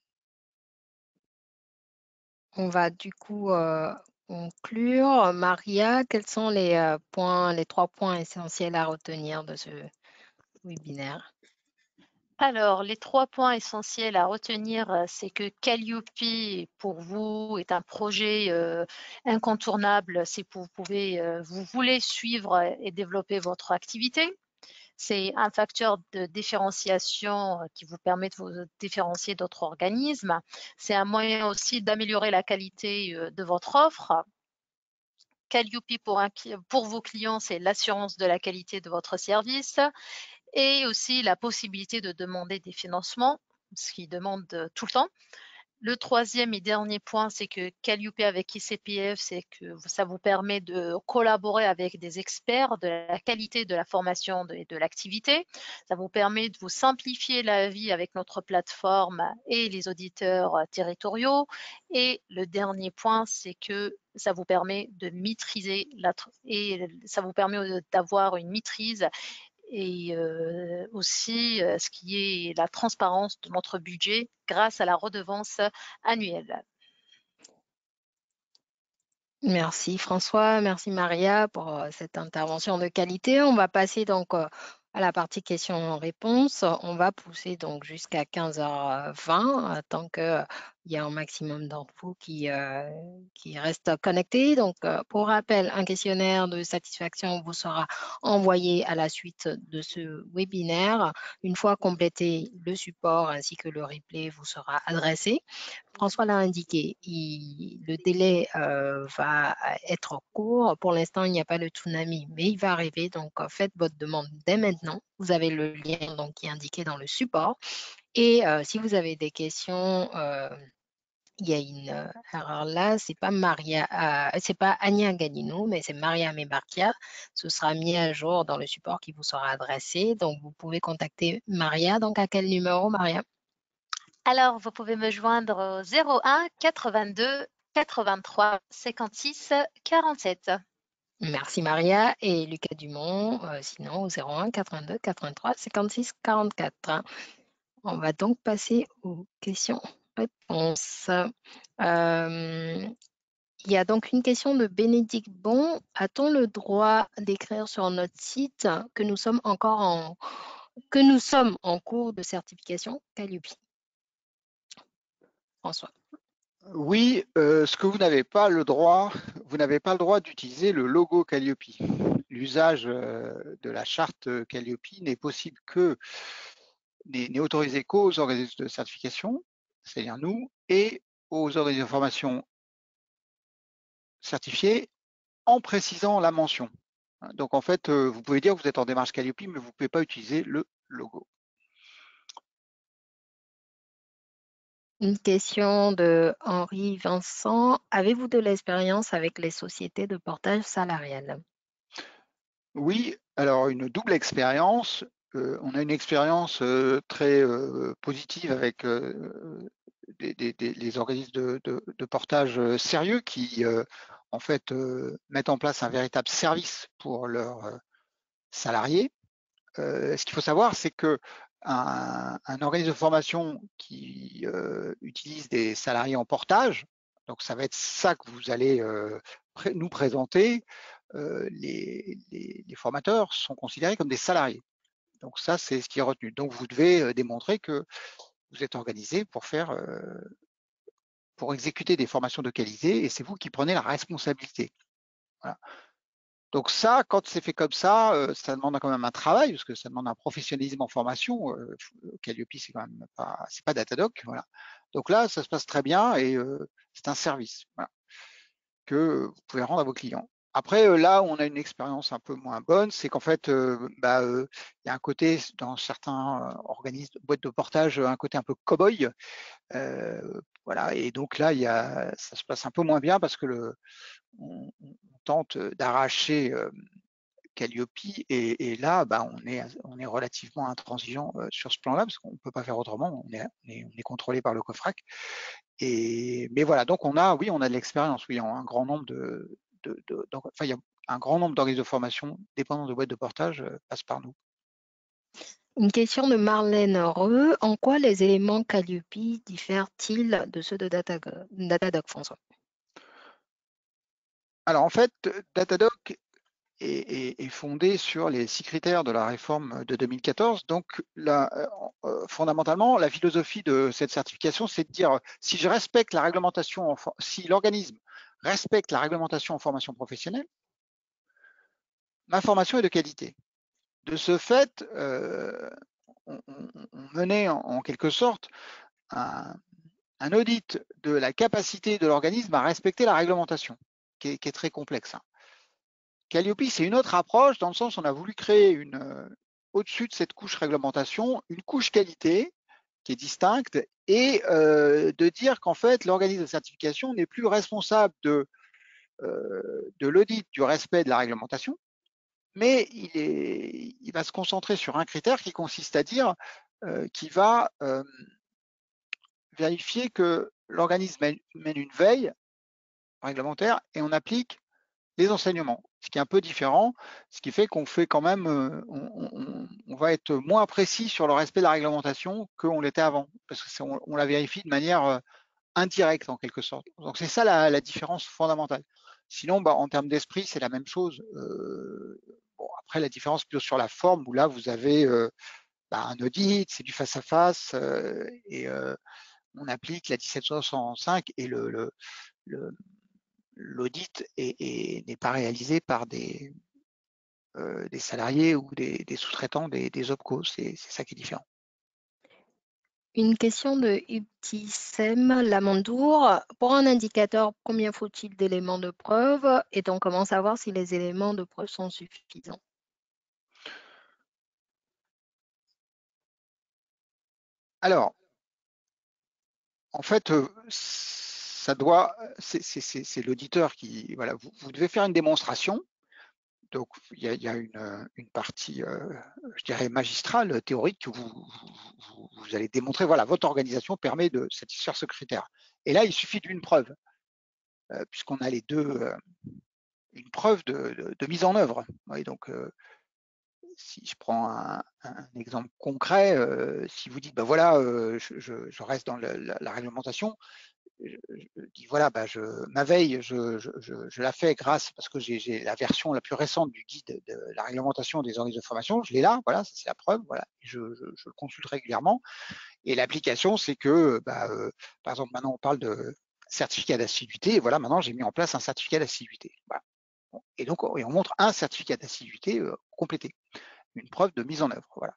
On va du coup conclure. Maria, quels sont les les 3 points essentiels à retenir de ce webinaire? Alors, les 3 points essentiels à retenir, c'est que Calliope, pour vous, est un projet incontournable si vous voulez suivre et développer votre activité. C'est un facteur de différenciation qui vous permet de vous différencier d'autres organismes. C'est un moyen aussi d'améliorer la qualité de votre offre. Calliope pour vos clients, c'est l'assurance de la qualité de votre service et aussi la possibilité de demander des financements, ce qu'ils demandent tout le temps. Le troisième et dernier point, c'est que Calliope avec ICPF, c'est que ça vous permet de collaborer avec des experts de la qualité de la formation et de l'activité. Ça vous permet de vous simplifier la vie avec notre plateforme et les auditeurs territoriaux. Et le dernier point, c'est que ça vous permet de maîtriser et ça vous permet d'avoir une maîtrise et aussi ce qui est la transparence de notre budget grâce à la redevance annuelle. Merci François, merci Maria pour cette intervention de qualité. On va passer donc à la partie questions-réponses. On va pousser donc jusqu'à 15h20 tant qu'il y a un maximum d'entre vous qui restent connectés. Donc, pour rappel, un questionnaire de satisfaction vous sera envoyé à la suite de ce webinaire. Une fois complété, le support ainsi que le replay vous sera adressé. François l'a indiqué, le délai va être court. Pour l'instant, il n'y a pas de tsunami, mais il va arriver. Donc, faites votre demande dès maintenant. Vous avez le lien donc, qui est indiqué dans le support. Et si vous avez des questions, il y a une erreur là. C'est pas c'est pas Ania Ganino, mais c'est Maria Mebarkia. Ce sera mis à jour dans le support qui vous sera adressé. Donc, vous pouvez contacter Maria. Donc, à quel numéro, Maria? Alors, vous pouvez me joindre au 01 82 83 56 47. Merci Maria et Lucas Dumont, sinon au 01 82 83 56 44. On va donc passer aux questions-réponses. Il y a donc une question de Bénédicte Bon. A-t-on le droit d'écrire sur notre site que nous sommes en cours de certification Calliope? François. Oui, ce que vous n'avez pas le droit d'utiliser le logo Calliope. L'usage de la charte Calliope n'est possible n'est autorisé qu'aux organismes de certification, c'est-à-dire nous, et aux organismes de formation certifiés en précisant la mention. Donc en fait, vous pouvez dire que vous êtes en démarche Calliope, mais vous ne pouvez pas utiliser le logo. Une question de Henri Vincent. Avez-vous de l'expérience avec les sociétés de portage salarial? Oui, alors une double expérience. On a une expérience très positive avec les organismes de portage sérieux qui, en fait, mettent en place un véritable service pour leurs salariés. Ce qu'il faut savoir, c'est que un organisme de formation qui utilise des salariés en portage, donc ça va être ça que vous allez nous présenter, les formateurs sont considérés comme des salariés. Donc ça, c'est ce qui est retenu. Donc vous devez démontrer que vous êtes organisé pour exécuter des formations de qualité et c'est vous qui prenez la responsabilité. Voilà. Donc ça, quand c'est fait comme ça demande quand même un travail parce que ça demande un professionnalisme en formation. Calliope, c'est quand même pas Datadoc, voilà. Donc là, ça se passe très bien et c'est un service, voilà, que vous pouvez rendre à vos clients. Après, là où on a une expérience un peu moins bonne, c'est qu'en fait, il y a un côté dans certains organismes, boîtes de portage, un côté un peu cow-boy. Voilà, et donc là, ça se passe un peu moins bien parce que on tente d'arracher Calliope et là, on est relativement intransigeant sur ce plan-là parce qu'on ne peut pas faire autrement. On est contrôlé par le COFRAC. Mais voilà, donc on a de l'expérience. Oui, un grand nombre il y a un grand nombre d'organismes de formation dépendant de boîtes de portage passent par nous. Une question de Marlène Reux. En quoi les éléments Calliope diffèrent-ils de ceux de Datadoc, François? Alors en fait, Datadoc est fondé sur les 6 critères de la réforme de 2014. Donc fondamentalement, la philosophie de cette certification, c'est de dire si je respecte la réglementation, si l'organisme respecte la réglementation en formation professionnelle, ma formation est de qualité. De ce fait, on menait en quelque sorte un audit de la capacité de l'organisme à respecter la réglementation, qui est très complexe. Calliope, c'est une autre approche dans le sens où on a voulu créer au-dessus de cette couche réglementation, une couche qualité qui est distincte et de dire qu'en fait, l'organisme de certification n'est plus responsable de l'audit du respect de la réglementation, mais il va se concentrer sur un critère qui consiste à dire qu'il va vérifier que l'organisme mène une veille réglementaire et on applique les enseignements, ce qui est un peu différent, ce qui fait qu'on fait quand même, on va être moins précis sur le respect de la réglementation qu'on l'était avant, parce qu'on la vérifie de manière indirecte en quelque sorte. Donc c'est ça la différence fondamentale. Sinon, en termes d'esprit, c'est la même chose. Après, la différence plutôt sur la forme, où là, vous avez un audit, c'est du face-à-face, et on applique la 17605 et l'audit n'est pas réalisé par des salariés ou des sous-traitants des OPCO. C'est ça qui est différent. Une question de Ibtissem Lamandour. Pour un indicateur, combien faut-il d'éléments de preuve? Et donc, comment savoir si les éléments de preuve sont suffisants? Alors, en fait, c'est l'auditeur qui, voilà, vous devez faire une démonstration. Donc, il y a une partie, je dirais, magistrale, théorique, que vous allez démontrer, voilà, votre organisation permet de satisfaire ce critère. Et là, il suffit d'une preuve, puisqu'on a les deux, une preuve de mise en œuvre. Oui, donc, si je prends un exemple concret, si vous dites, voilà, je reste dans la réglementation, je dis voilà, ma veille, je la fais parce que j'ai la version la plus récente du guide de la réglementation des organismes de formation, je l'ai là, voilà, ça c'est la preuve, voilà, je le consulte régulièrement. Et l'application, c'est que, par exemple, maintenant on parle de certificat d'assiduité, et voilà, maintenant j'ai mis en place un certificat d'assiduité. Voilà. Et donc, on montre un certificat d'assiduité complété, une preuve de mise en œuvre. Voilà.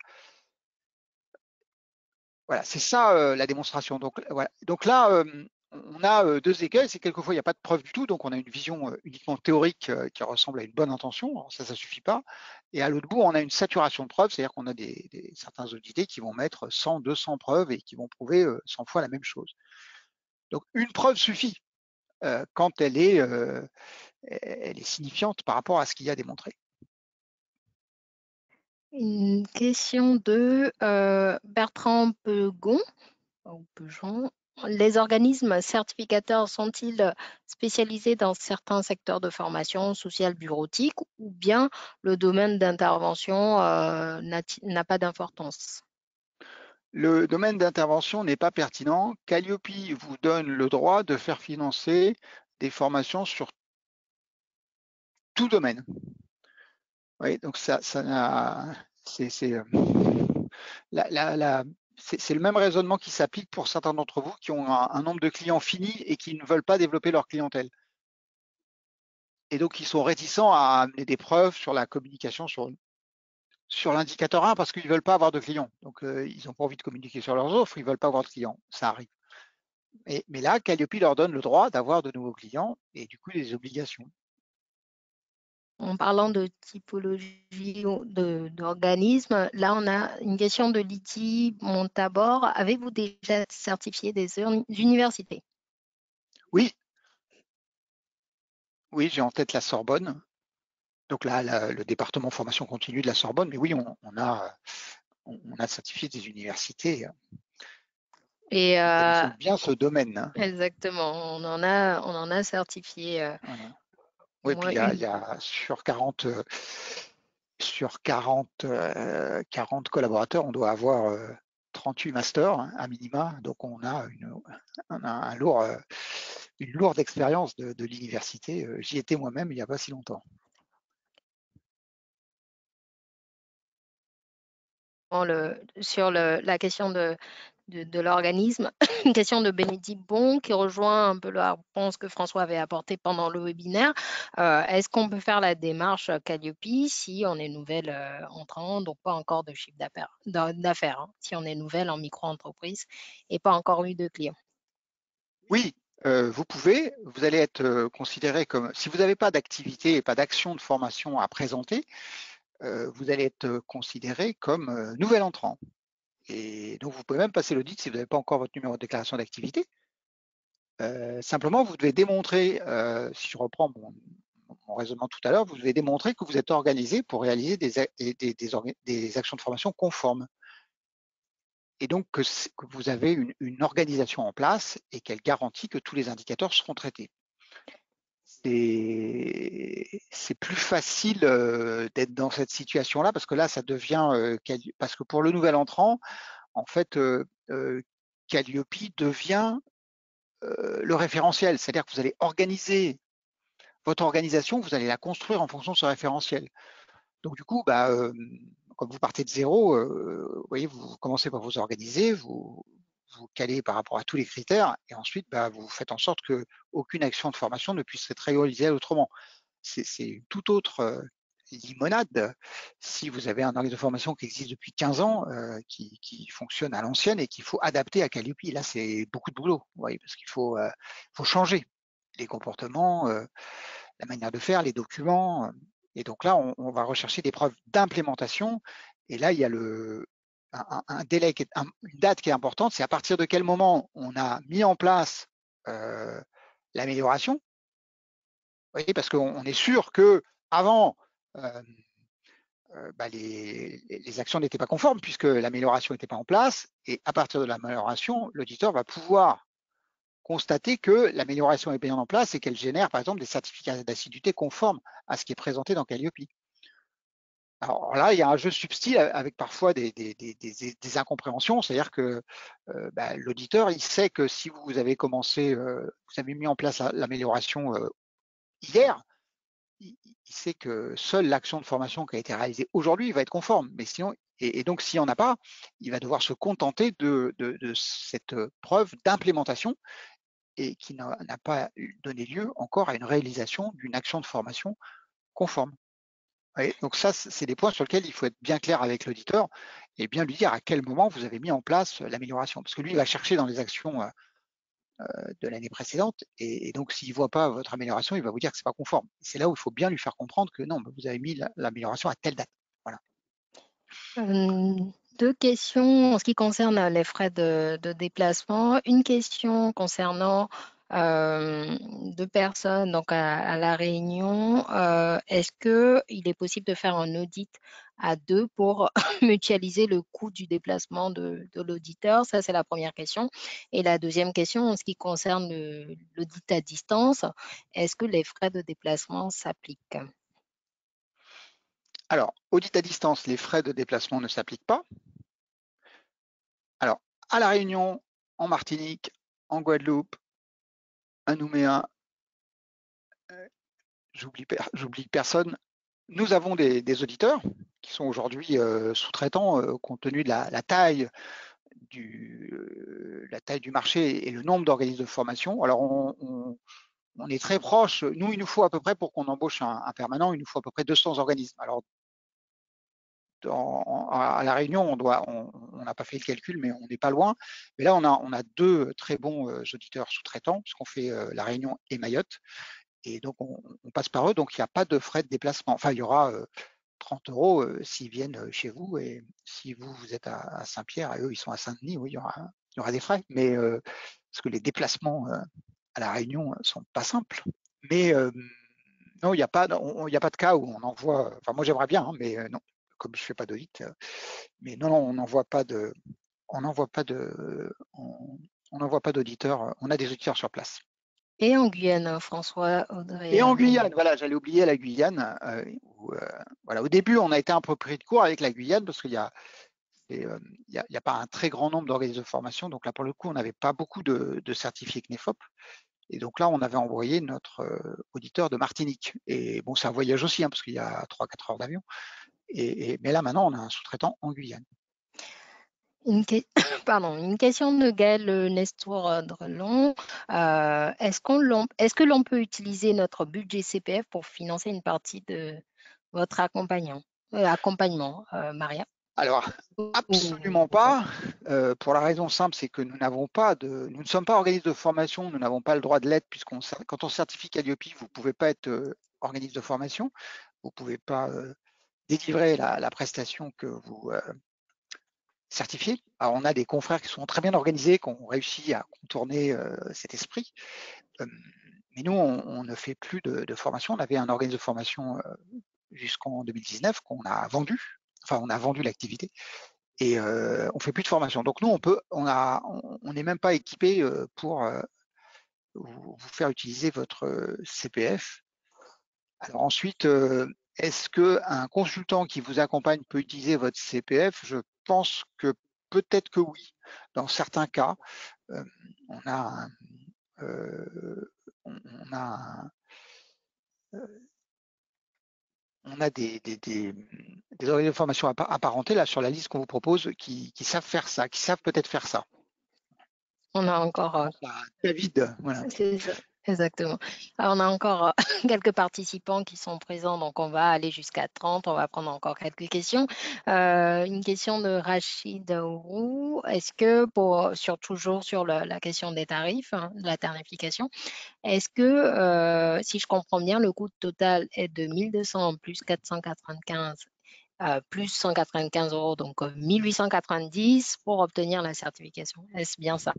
Voilà, c'est ça la démonstration. Donc, voilà. Donc là, on a deux écueils, c'est quelquefois il n'y a pas de preuve du tout, donc on a une vision uniquement théorique qui ressemble à une bonne intention, alors ça suffit pas. Et à l'autre bout, on a une saturation de preuves, c'est-à-dire qu'on a certains audités qui vont mettre 100, 200 preuves et qui vont prouver 100 fois la même chose. Donc une preuve suffit quand elle est signifiante par rapport à ce qu'il y a démontré. Une question de Bertrand Pegon. Les organismes certificateurs sont-ils spécialisés dans certains secteurs de formation sociale bureautique ou bien le domaine d'intervention n'a pas d'importance? Le domaine d'intervention n'est pas pertinent. Calliope vous donne le droit de faire financer des formations sur tout domaine. Oui, donc ça c'est c'est le même raisonnement qui s'applique pour certains d'entre vous qui ont un nombre de clients fini et qui ne veulent pas développer leur clientèle. Et donc, ils sont réticents à amener des preuves sur la communication sur l'indicateur 1 parce qu'ils ne veulent pas avoir de clients. Donc, ils n'ont pas envie de communiquer sur leurs offres, ils ne veulent pas avoir de clients. Ça arrive. Mais là, Calliope leur donne le droit d'avoir de nouveaux clients et du coup, des obligations. En parlant de typologie d'organismes, là, on a une question de Lydie Montabor. Avez-vous déjà certifié des universités? Oui, oui, j'ai en tête la Sorbonne. Donc là, le département formation continue de la Sorbonne, mais oui, on a certifié des universités. Et Nous connaissons bien ce domaine. exactement, on en a certifié Voilà. au Oui, puis moins il y a sur 40 collaborateurs, on doit avoir 38 masters à minima, donc on a une lourde expérience de l'université. J'y étais moi-même il n'y a pas si longtemps. sur la question de l'organisme, une question de Bénédicte Bon qui rejoint un peu la réponse que François avait apportée pendant le webinaire. Est-ce qu'on peut faire la démarche Calliope si on est nouvelle entrant, donc pas encore de chiffre d'affaires, hein, si on est nouvelle en micro-entreprise et pas encore eu de clients? Oui, vous pouvez, vous allez être considéré comme, si vous n'avez pas d'activité et pas d'action de formation à présenter, vous allez être considéré comme nouvel entrant. Et donc, vous pouvez même passer l'audit si vous n'avez pas encore votre numéro de déclaration d'activité. Simplement, vous devez démontrer, si je reprends mon raisonnement tout à l'heure, vous devez démontrer que vous êtes organisé pour réaliser des actions de formation conformes. Et donc que vous avez une organisation en place et qu'elle garantit que tous les indicateurs seront traités. C'est plus facile d'être dans cette situation-là parce que là, ça devient parce que pour le nouvel entrant, en fait, Calliope devient le référentiel, c'est-à-dire que vous allez organiser votre organisation, vous allez la construire en fonction de ce référentiel. Donc du coup, comme vous partez de zéro, vous voyez, vous commencez par vous organiser, vous calez par rapport à tous les critères, et ensuite, vous faites en sorte que aucune action de formation ne puisse être réalisée autrement. C'est une toute autre limonade si vous avez un organisme de formation qui existe depuis 15 ans, qui fonctionne à l'ancienne et qu'il faut adapter à Calliope. Là, c'est beaucoup de boulot, vous voyez, parce qu'il faut changer les comportements, la manière de faire, les documents. Et donc là, on va rechercher des preuves d'implémentation. Et là, il y a un délai, une date qui est importante, c'est à partir de quel moment on a mis en place l'amélioration. Vous voyez, parce qu'on est sûr que avant, les actions n'étaient pas conformes puisque l'amélioration n'était pas en place. Et à partir de l'amélioration, l'auditeur va pouvoir constater que l'amélioration est bien en place et qu'elle génère, par exemple, des certificats d'assiduité conformes à ce qui est présenté dans Calliope. Alors là, il y a un jeu subtil avec parfois des incompréhensions, c'est-à-dire que l'auditeur, il sait que si vous avez commencé, vous avez mis en place l'amélioration hier, il sait que seule l'action de formation qui a été réalisée aujourd'hui va être conforme. Mais sinon, et donc s'il n'y en a pas, il va devoir se contenter de cette preuve d'implémentation et qui n'a pas donné lieu encore à une réalisation d'une action de formation conforme. Oui, donc ça, c'est des points sur lesquels il faut être bien clair avec l'auditeur et bien lui dire à quel moment vous avez mis en place l'amélioration. Parce que lui, il va chercher dans les actions de l'année précédente et donc s'il ne voit pas votre amélioration, il va vous dire que ce n'est pas conforme. C'est là où il faut bien lui faire comprendre que non, vous avez mis l'amélioration à telle date. Voilà. Deux questions en ce qui concerne les frais de déplacement. Une question concernant deux personnes donc à La Réunion. Est-ce qu'il est possible de faire un audit à deux pour mutualiser le coût du déplacement de l'auditeur? Ça, c'est la première question. Et la deuxième question, en ce qui concerne l'audit à distance, est-ce que les frais de déplacement s'appliquent? Alors, audit à distance, les frais de déplacement ne s'appliquent pas. Alors, à La Réunion, en Martinique, en Guadeloupe, à Nouméa, j'oublie personne, nous avons des auditeurs qui sont aujourd'hui sous-traitants compte tenu de la taille la taille du marché et le nombre d'organismes de formation. Alors, on est très proche. Nous, il nous faut à peu près, pour qu'on embauche un permanent, il nous faut à peu près 200 organismes. Alors, à La Réunion, on n'a pas fait le calcul, mais on n'est pas loin. Mais là, on a deux très bons auditeurs sous-traitants, puisqu'on fait La Réunion et Mayotte. Et donc, on passe par eux. Donc, il n'y a pas de frais de déplacement. Enfin, il y aura 30 € s'ils viennent chez vous. Et si vous êtes à Saint-Pierre et eux, ils sont à Saint-Denis, oui, il y aura des frais. Mais parce que les déplacements à La Réunion ne sont pas simples. Mais non, il n'y a pas de cas où on envoie. Enfin, moi, j'aimerais bien, hein, mais non, comme je ne fais pas d'audit. Mais non, on n'envoie pas d'auditeurs. On a des auditeurs sur place. Et en Guyane, François, Audrey. Et en Guyane, voilà, j'allais oublier la Guyane. Voilà, au début, on a été un peu pris de court avec la Guyane parce qu'il y a pas un très grand nombre d'organismes de formation. Donc là, pour le coup, on n'avait pas beaucoup de certifiés CNEFOP. Et donc là, on avait envoyé notre auditeur de Martinique. Et bon, c'est un voyage aussi, hein, parce qu'il y a 3-4 heures d'avion. Mais là, maintenant, on a un sous-traitant en Guyane. Une question de Gaël Nestor Drelon. Est-ce que l'on peut utiliser notre budget CPF pour financer une partie de votre accompagnement, Maria? Alors, absolument pas. Pour la raison simple, c'est que nous ne sommes pas organisme de formation, nous n'avons pas le droit de l'être, quand on certifie Calliope, vous ne pouvez pas être organisme de formation, vous ne pouvez pas délivrer la prestation que vous certifiez. Alors, on a des confrères qui sont très bien organisés, qui ont réussi à contourner cet esprit. Mais nous, on ne fait plus de formation. On avait un organisme de formation jusqu'en 2019 qu'on a vendu. Enfin, on a vendu l'activité et on fait plus de formation. Donc nous, on n'est même pas équipé pour vous faire utiliser votre CPF. Alors ensuite, est-ce qu'un consultant qui vous accompagne peut utiliser votre CPF? Je pense que peut-être que oui. Dans certains cas, on a des organismes de formation apparentés là sur la liste qu'on vous propose qui savent faire ça, qui savent peut-être faire ça. On a encore. David, voilà. C'est ça, exactement. Alors, on a encore quelques participants qui sont présents, donc on va aller jusqu'à 30. On va prendre encore quelques questions. Une question de Rachid Roux. Est-ce que, toujours sur la question des tarifs, hein, de la tarification, est-ce que, si je comprends bien, le coût total est de 1200 plus 495 plus 195 €, donc 1890 pour obtenir la certification? Est-ce bien ça?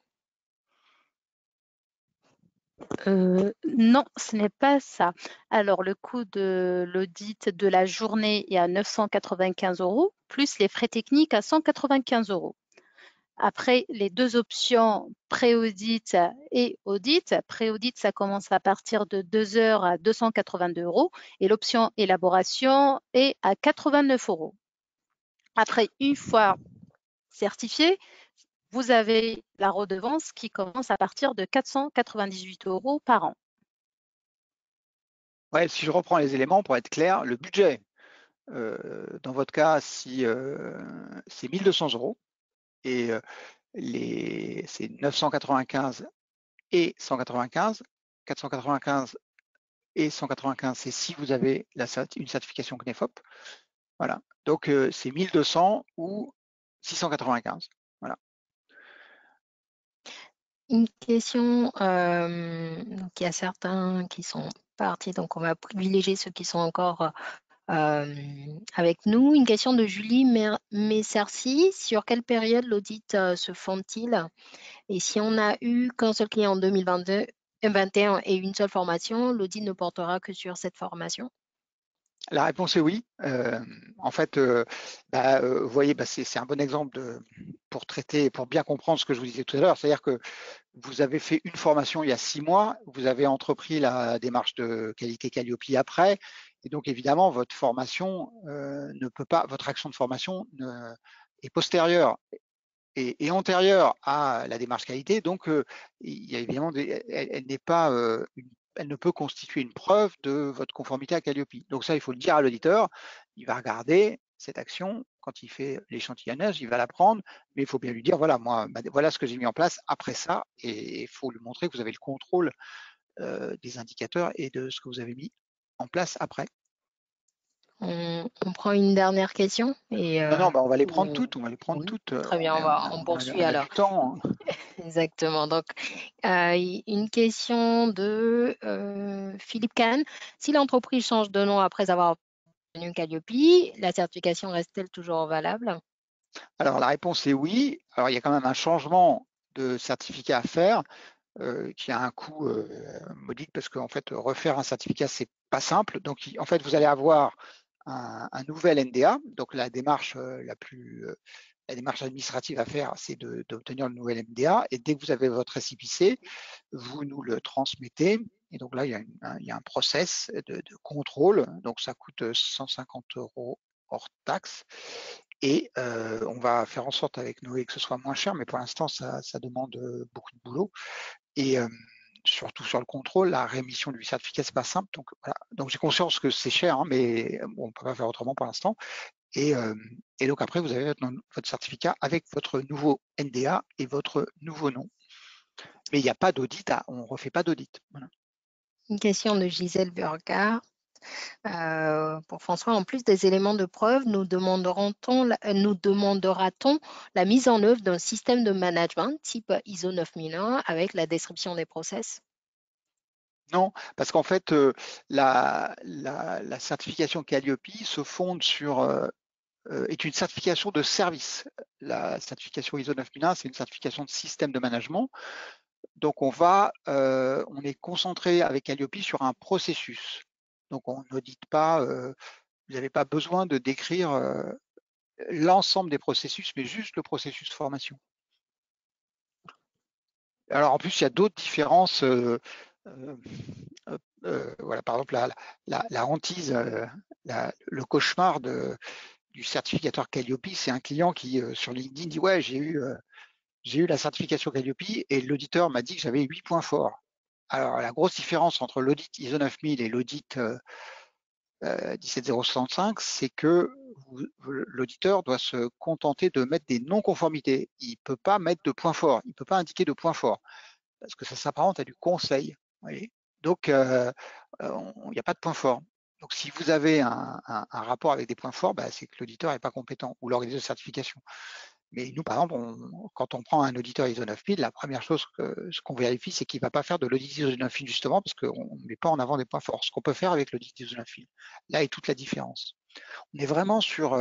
Non, ce n'est pas ça. Alors, le coût de l'audit de la journée est à 995 €, plus les frais techniques à 195 €. Après, les deux options pré-audit et audit. Pré-audit, ça commence à partir de 2 heures à 282 € et l'option élaboration est à 89 €. Après, une fois certifié, vous avez la redevance qui commence à partir de 498 € par an. Ouais, si je reprends les éléments pour être clair, le budget, dans votre cas, si c'est 1200 € et c'est 995 et 195, 495 et 195, c'est si vous avez une certification CNEFOP. Voilà. Donc c'est 1200 ou 695. Voilà. Une question, donc il y a certains qui sont partis, donc on va privilégier ceux qui sont encore avec nous. Une question de Julie Messercy. Sur quelle période l'audit se font-ils? Et si on n'a eu qu'un seul client en 2022, 2021 et une seule formation, l'audit ne portera que sur cette formation? La réponse est oui. En fait, vous voyez, c'est un bon exemple pour bien comprendre ce que je vous disais tout à l'heure. C'est-à-dire que vous avez fait une formation il y a 6 mois, vous avez entrepris la démarche de qualité Calliope après, et donc évidemment, votre formation votre action de formation est postérieure et antérieure à la démarche qualité. Donc, il y a évidemment elle ne peut constituer une preuve de votre conformité à Calliope. Donc ça, il faut le dire à l'auditeur. Il va regarder cette action, quand il fait l'échantillonnage, il va la prendre, mais il faut bien lui dire, voilà, moi, voilà ce que j'ai mis en place après ça, et il faut lui montrer que vous avez le contrôle des indicateurs et de ce que vous avez mis en place après. On prend une dernière question et Non, on va les prendre toutes, on va les prendre oui, toutes. très bien, on poursuit on a alors. du temps. Exactement. Donc, une question de Philippe Kahn. Si l'entreprise change de nom après avoir obtenu Calliope, la certification reste-t-elle toujours valable? Alors, la réponse est oui. Alors, il y a quand même un changement de certificat à faire qui a un coût modique parce qu'en fait, refaire un certificat, c'est pas simple. Donc, en fait, vous allez avoir un nouvel NDA. Donc, la démarche la démarche administrative à faire, c'est d'obtenir le nouvel NDA. Et dès que vous avez votre récépissé, vous nous le transmettez. Et donc là, il y a un process de contrôle. Donc, ça coûte 150 € hors taxe. Et on va faire en sorte avec Noé que ce soit moins cher, mais pour l'instant, ça demande beaucoup de boulot. Et surtout sur le contrôle, la réémission du certificat, c'est pas simple. Donc voilà. Donc j'ai conscience que c'est cher, hein, mais bon, on peut pas faire autrement pour l'instant. Et donc après, vous avez votre certificat avec votre nouveau NDA et votre nouveau nom. Mais il n'y a pas d'audit, on ne refait pas d'audit. Voilà. Une question de Gisèle Burgard. Pour François, en plus des éléments de preuve, nous demandera-t-on la mise en œuvre d'un système de management type ISO 9001 avec la description des process? Non, parce qu'en fait, la certification Calliope se fonde sur est une certification de service. La certification ISO 9001, c'est une certification de système de management. Donc on est concentré avec Calliope sur un processus. Donc on n'audite pas, vous n'avez pas besoin de décrire l'ensemble des processus, mais juste le processus formation. Alors en plus, il y a d'autres différences. Voilà, par exemple, la hantise, le cauchemar du certificateur Calliope, c'est un client qui sur LinkedIn dit ouais, j'ai eu la certification Calliope et l'auditeur m'a dit que j'avais 8 points forts. Alors la grosse différence entre l'audit ISO 9000 et l'audit 17065, c'est que l'auditeur doit se contenter de mettre des non-conformités. Il ne peut pas mettre de points forts, il ne peut pas indiquer de points forts, parce que ça s'apparente à du conseil. Voyez. Donc, il n'y a pas de points forts. Donc, si vous avez un rapport avec des points forts, bah, c'est que l'auditeur n'est pas compétent ou l'organisme de certification. Mais nous, par exemple, quand on prend un auditeur ISO 9000, la première chose ce qu'on vérifie, c'est qu'il ne va pas faire de l'audit ISO 9000 justement parce qu'on ne met pas en avant des points forts. Ce qu'on peut faire avec l'audit ISO 9000. Là est toute la différence. On est vraiment sur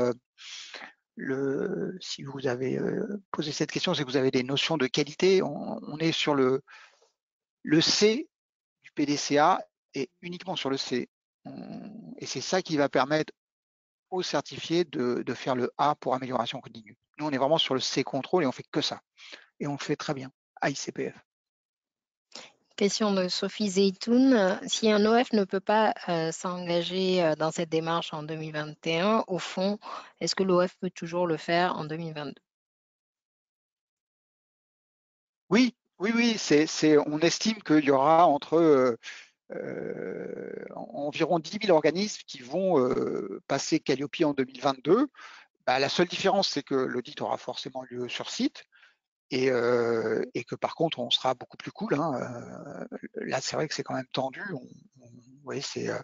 si vous avez posé cette question, c'est que vous avez des notions de qualité. On est sur le C du PDCA et uniquement sur le C. Et c'est ça qui va permettre aux certifiés de faire le A pour amélioration continue. Nous, on est vraiment sur le C contrôle et on fait que ça. Et on le fait très bien à ICPF. Question de Sophie Zeytoun. Si un OF ne peut pas s'engager dans cette démarche en 2021, au fond, est-ce que l'OF peut toujours le faire en 2022? Oui, on estime qu'il y aura entre environ 10 000 organismes qui vont passer Calliope en 2022. Bah, la seule différence, c'est que l'audit aura forcément lieu sur site et que par contre, on sera beaucoup plus cool. Hein. Là, c'est vrai que c'est quand même tendu. Vous voyez,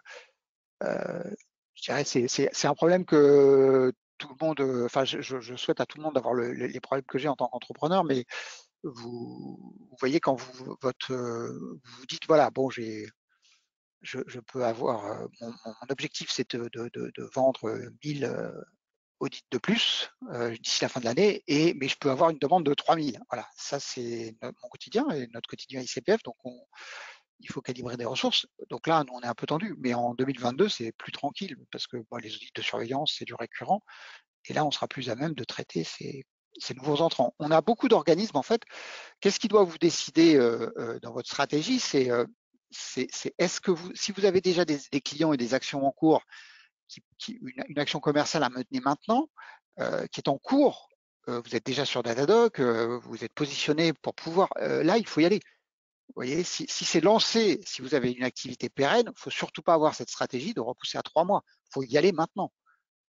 je dirais, c'est un problème que tout le monde, enfin, je souhaite à tout le monde d'avoir les problèmes que j'ai en tant qu'entrepreneur, mais vous voyez quand vous vous dites voilà, bon, je peux avoir mon objectif, c'est de vendre 1000 audits de plus d'ici la fin de l'année, mais je peux avoir une demande de 3000. Voilà, ça c'est mon quotidien et notre quotidien ICPF, donc il faut calibrer des ressources. Donc là, nous, on est un peu tendu, mais en 2022, c'est plus tranquille parce que les audits de surveillance, c'est du récurrent. Et là, on sera plus à même de traiter ces nouveaux entrants. On a beaucoup d'organismes, en fait. Qu'est-ce qui doit vous décider dans votre stratégie? C'est est-ce que si vous avez déjà des clients et des actions en cours, une action commerciale à mener maintenant, qui est en cours, vous êtes déjà sur Datadog, vous êtes positionné pour pouvoir, là, il faut y aller. Vous voyez, si c'est lancé, si vous avez une activité pérenne, il ne faut surtout pas avoir cette stratégie de repousser à 3 mois. Il faut y aller maintenant.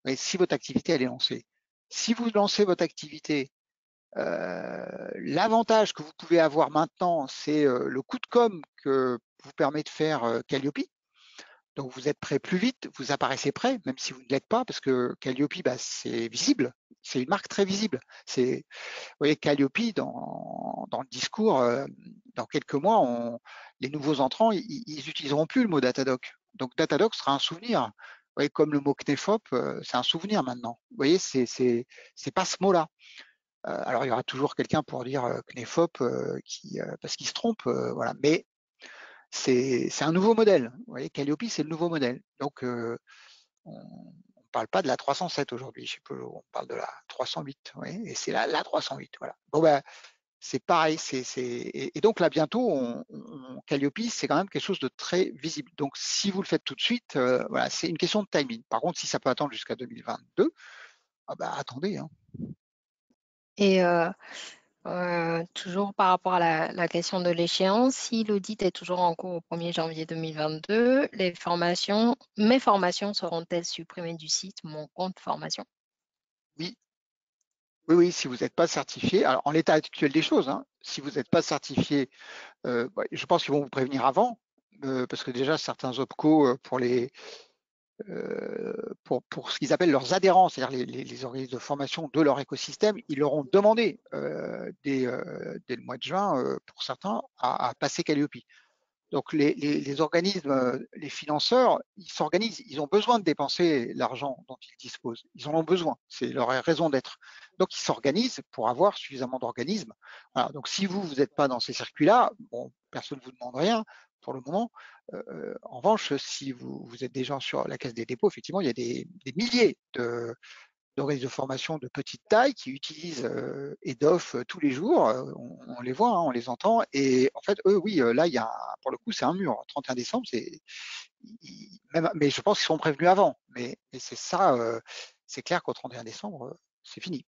voyez, si votre activité elle est lancée. Si vous lancez votre activité, l'avantage que vous pouvez avoir maintenant, c'est le coup de com que vous permet de faire Calliope. Donc vous êtes prêt plus vite, vous apparaissez prêt, même si vous ne l'êtes pas, parce que Calliope, bah, c'est visible, c'est une marque très visible. Vous voyez, Calliope, dans le discours, dans quelques mois, les nouveaux entrants, ils utiliseront plus le mot Datadoc. Donc Datadoc sera un souvenir. Vous voyez, comme le mot Knefop, c'est un souvenir maintenant. Vous voyez, c'est pas ce mot-là. Alors il y aura toujours quelqu'un pour dire Knefop parce qu'il se trompe, voilà. Mais c'est un nouveau modèle. Vous voyez, Calliope, c'est le nouveau modèle. Donc on ne parle pas de la 307 aujourd'hui, je sais pas, on parle de la 308, oui, et c'est la 308. Voilà. Bon ben, c'est pareil, et donc là bientôt, Calliope, c'est quand même quelque chose de très visible. Donc si vous le faites tout de suite, voilà, c'est une question de timing. Par contre, si ça peut attendre jusqu'à 2022, ah ben, attendez. Hein. Et toujours par rapport à la question de l'échéance, si l'audit est toujours en cours au 1er janvier 2022, mes formations seront-elles supprimées du site Mon compte formation? Oui, oui, si vous n'êtes pas certifié, alors en l'état actuel des choses, hein, si vous n'êtes pas certifié, je pense qu'ils vont vous prévenir avant, parce que déjà certains OPCO pour ce qu'ils appellent leurs adhérents, c'est-à-dire les organismes de formation de leur écosystème, ils leur ont demandé dès le mois de juin, pour certains, à passer Calliope. Donc les organismes, les financeurs, ils s'organisent, ils ont besoin de dépenser l'argent dont ils disposent. Ils en ont besoin, c'est leur raison d'être. Donc ils s'organisent pour avoir suffisamment d'organismes. Voilà. Donc si vous n'êtes pas dans ces circuits-là, bon, personne ne vous demande rien pour le moment. En revanche, si vous êtes déjà sur la Caisse des dépôts, effectivement, il y a des milliers d'organismes de formation de petite taille qui utilisent EDOF tous les jours. On les voit, hein, on les entend. Et en fait, eux, oui, là, il y a, pour le coup, c'est un mur. 31 décembre, mais je pense qu'ils sont prévenus avant. Mais c'est ça, c'est clair qu'au 31 décembre, c'est fini.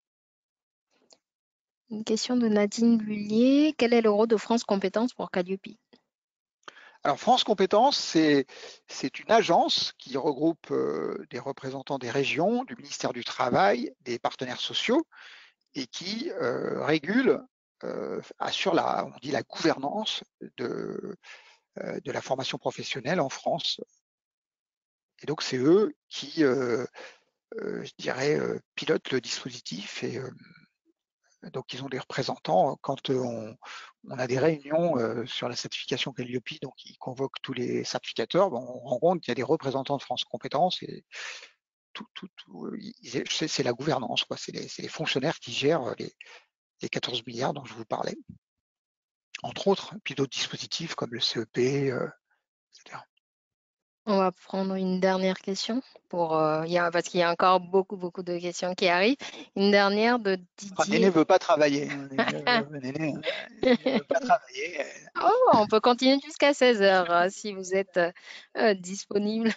Une question de Nadine Lullier. Quel est le rôle de France Compétences pour Calliope? Alors France Compétences, c'est une agence qui regroupe des représentants des régions, du ministère du Travail, des partenaires sociaux, et qui régule, assure on dit la gouvernance de la formation professionnelle en France. Et donc c'est eux qui, je dirais, pilotent le dispositif et donc ils ont des représentants quand on a des réunions sur la certification Calliope, donc ils convoquent tous les certificateurs. Bon, on rend compte qu'il y a des représentants de France Compétences et c'est la gouvernance, quoi. C'est les fonctionnaires qui gèrent les 14 milliards dont je vous parlais, entre autres, puis d'autres dispositifs comme le CEP, etc. On va prendre une dernière question parce qu'il y a encore beaucoup de questions qui arrivent. Une dernière de Néné ne Didier. veut pas travailler. Hein. Néné ne veut pas travailler. Oh, on peut continuer jusqu'à 16 heures si vous êtes disponible.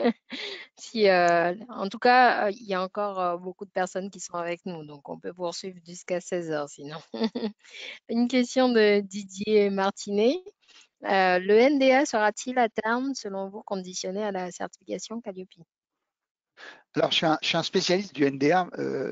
En tout cas, il y a encore beaucoup de personnes qui sont avec nous, donc on peut poursuivre jusqu'à 16 heures sinon. Une question de Didier Martinet. Le NDA sera-t-il à terme, selon vous, conditionné à la certification Calliope? Alors, je suis un spécialiste du NDA.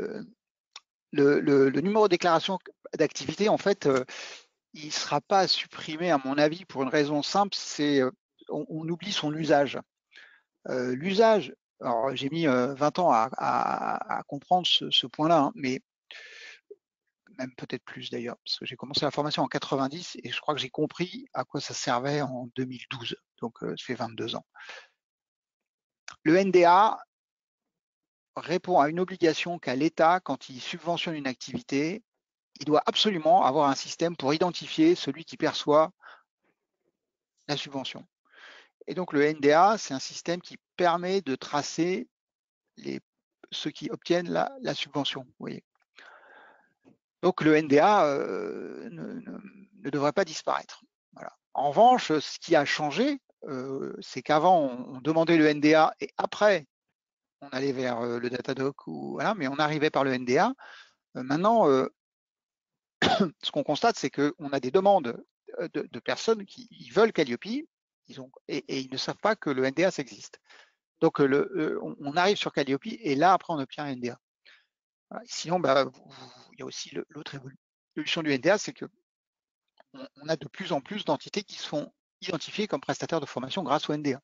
Le numéro de déclaration d'activité, en fait, il ne sera pas supprimé, à mon avis, pour une raison simple, c'est on oublie son usage. L'usage, alors j'ai mis 20 ans à comprendre ce point-là, hein, mais même peut-être plus d'ailleurs, parce que j'ai commencé la formation en 90 et je crois que j'ai compris à quoi ça servait en 2012, donc ça fait 22 ans. Le NDA répond à une obligation qu'a l'État quand il subventionne une activité. Il doit absolument avoir un système pour identifier celui qui perçoit la subvention. Et donc le NDA, c'est un système qui permet de tracer ceux qui obtiennent la subvention. Vous voyez. Donc le NDA ne devrait pas disparaître. Voilà. En revanche, ce qui a changé, c'est qu'avant, on demandait le NDA et après, on allait vers le Datadoc, voilà, mais on arrivait par le NDA. Maintenant, ce qu'on constate, c'est qu'on a des demandes de personnes qui veulent Calliope et ils ne savent pas que le NDA existe. Donc, on arrive sur Calliope et là, après, on obtient un NDA. Voilà. Sinon, il y a aussi l'autre évolution du NDA, c'est que on a de plus en plus d'entités qui se font identifier comme prestataires de formation grâce au NDA.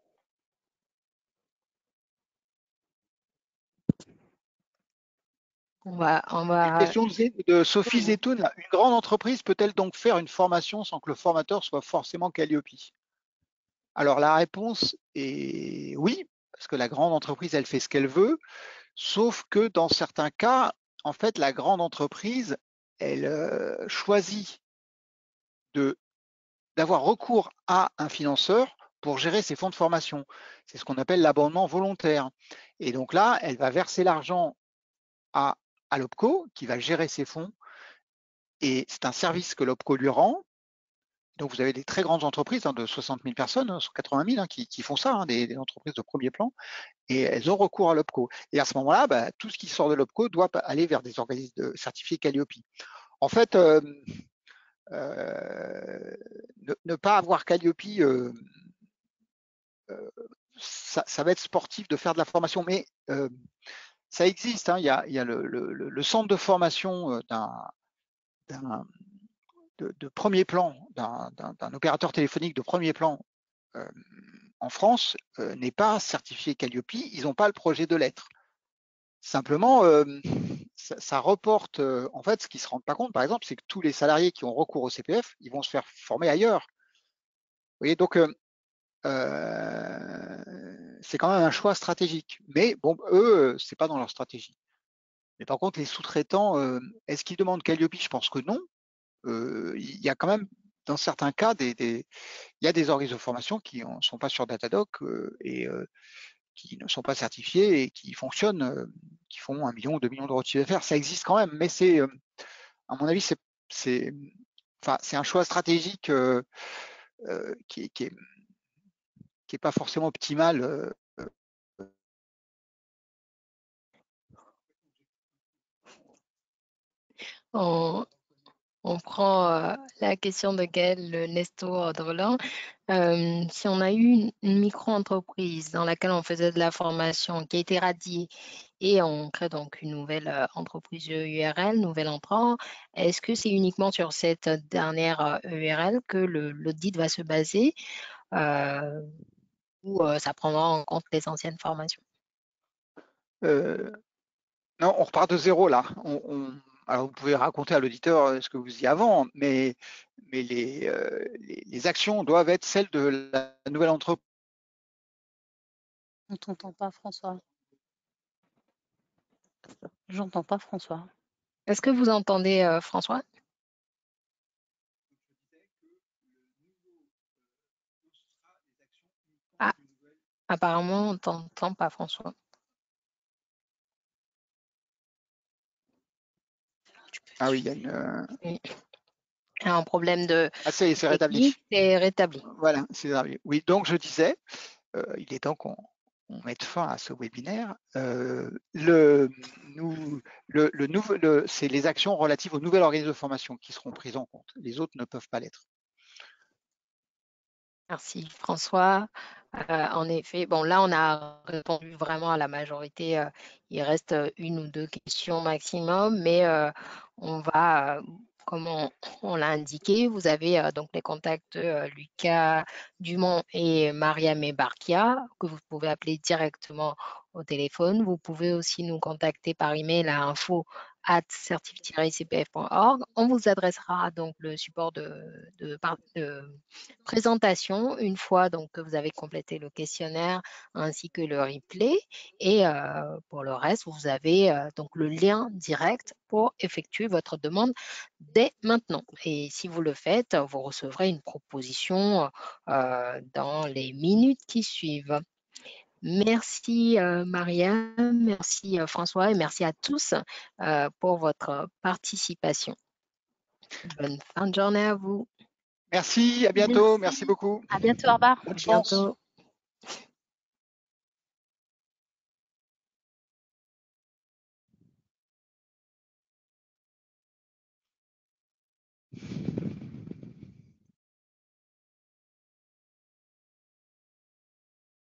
Une question de Sophie Zetoun. Une grande entreprise peut-elle donc faire une formation sans que le formateur soit forcément Calliope? Alors la réponse est oui, parce que la grande entreprise, elle fait ce qu'elle veut, sauf que dans certains cas, en fait, la grande entreprise, elle choisit d'avoir recours à un financeur pour gérer ses fonds de formation. C'est ce qu'on appelle l'abondement volontaire. Et donc là, elle va verser l'argent à l'OPCO qui va gérer ses fonds. Et c'est un service que l'OPCO lui rend. Donc vous avez des très grandes entreprises de 60 000 personnes, 80 000 qui font ça, des entreprises de premier plan, et elles ont recours à l'OPCO. Et à ce moment-là, tout ce qui sort de l'OPCO doit aller vers des organismes certifiés Calliope. En fait, ne pas avoir Calliope, ça va être sportif de faire de la formation, mais ça existe. Il y a le centre de formation de premier plan, d'un opérateur téléphonique de premier plan en France n'est pas certifié Calliope, ils n'ont pas le projet de lettre. Simplement, ça reporte, en fait, ce qu'ils ne se rendent pas compte, par exemple, c'est que tous les salariés qui ont recours au CPF, ils vont se faire former ailleurs. Vous voyez, donc, c'est quand même un choix stratégique. Mais bon, eux, c'est pas dans leur stratégie. Mais par contre, les sous-traitants, est-ce qu'ils demandent Calliope? Je pense que non. Il y a quand même, dans certains cas, il y a des organismes de formation qui ne sont pas sur Datadoc et qui ne sont pas certifiés et qui fonctionnent, qui font 1 million ou 2 millions d'euros de chiffre d'affaires. Ça existe quand même, mais c'est, à mon avis, c'est un choix stratégique qui est pas forcément optimal. On prend la question de Gaël Nestor Drolin. Si on a eu une micro-entreprise dans laquelle on faisait de la formation qui a été radiée et on crée donc une nouvelle entreprise URL, nouvel entrant, est-ce que c'est uniquement sur cette dernière URL que l'audit va se baser ou ça prendra en compte les anciennes formations? Non, on repart de zéro là. Alors vous pouvez raconter à l'auditeur ce que vous disiez avant, mais les actions doivent être celles de la nouvelle entreprise. On t'entend pas, François. J'entends pas, François. Est-ce que vous entendez François? Ah, apparemment, on ne t'entend pas, François. Ah oui, il y a une. Oui. Un problème de c'est rétabli. technique, c'est rétabli. Voilà, c'est rétabli. Oui, donc je disais, il est temps qu'on mette fin à ce webinaire. C'est les actions relatives aux nouvelles organismes de formation qui seront prises en compte. Les autres ne peuvent pas l'être. Merci François. En effet, bon là on a répondu vraiment à la majorité. Il reste une ou deux questions maximum, mais on va, comme on l'a indiqué, vous avez donc les contacts de Lucas Dumont et Mariam Ebarkia que vous pouvez appeler directement au téléphone. Vous pouvez aussi nous contacter par email à info@certif-icpf.org. On vous adressera donc le support de présentation une fois donc que vous avez complété le questionnaire ainsi que le replay. Et pour le reste, vous avez donc le lien direct pour effectuer votre demande dès maintenant. Et si vous le faites, vous recevrez une proposition dans les minutes qui suivent. Merci Mariam, merci François et merci à tous pour votre participation. Bonne fin de journée à vous. Merci, à bientôt, merci beaucoup. À bientôt, au revoir. Bonne chance. Bientôt.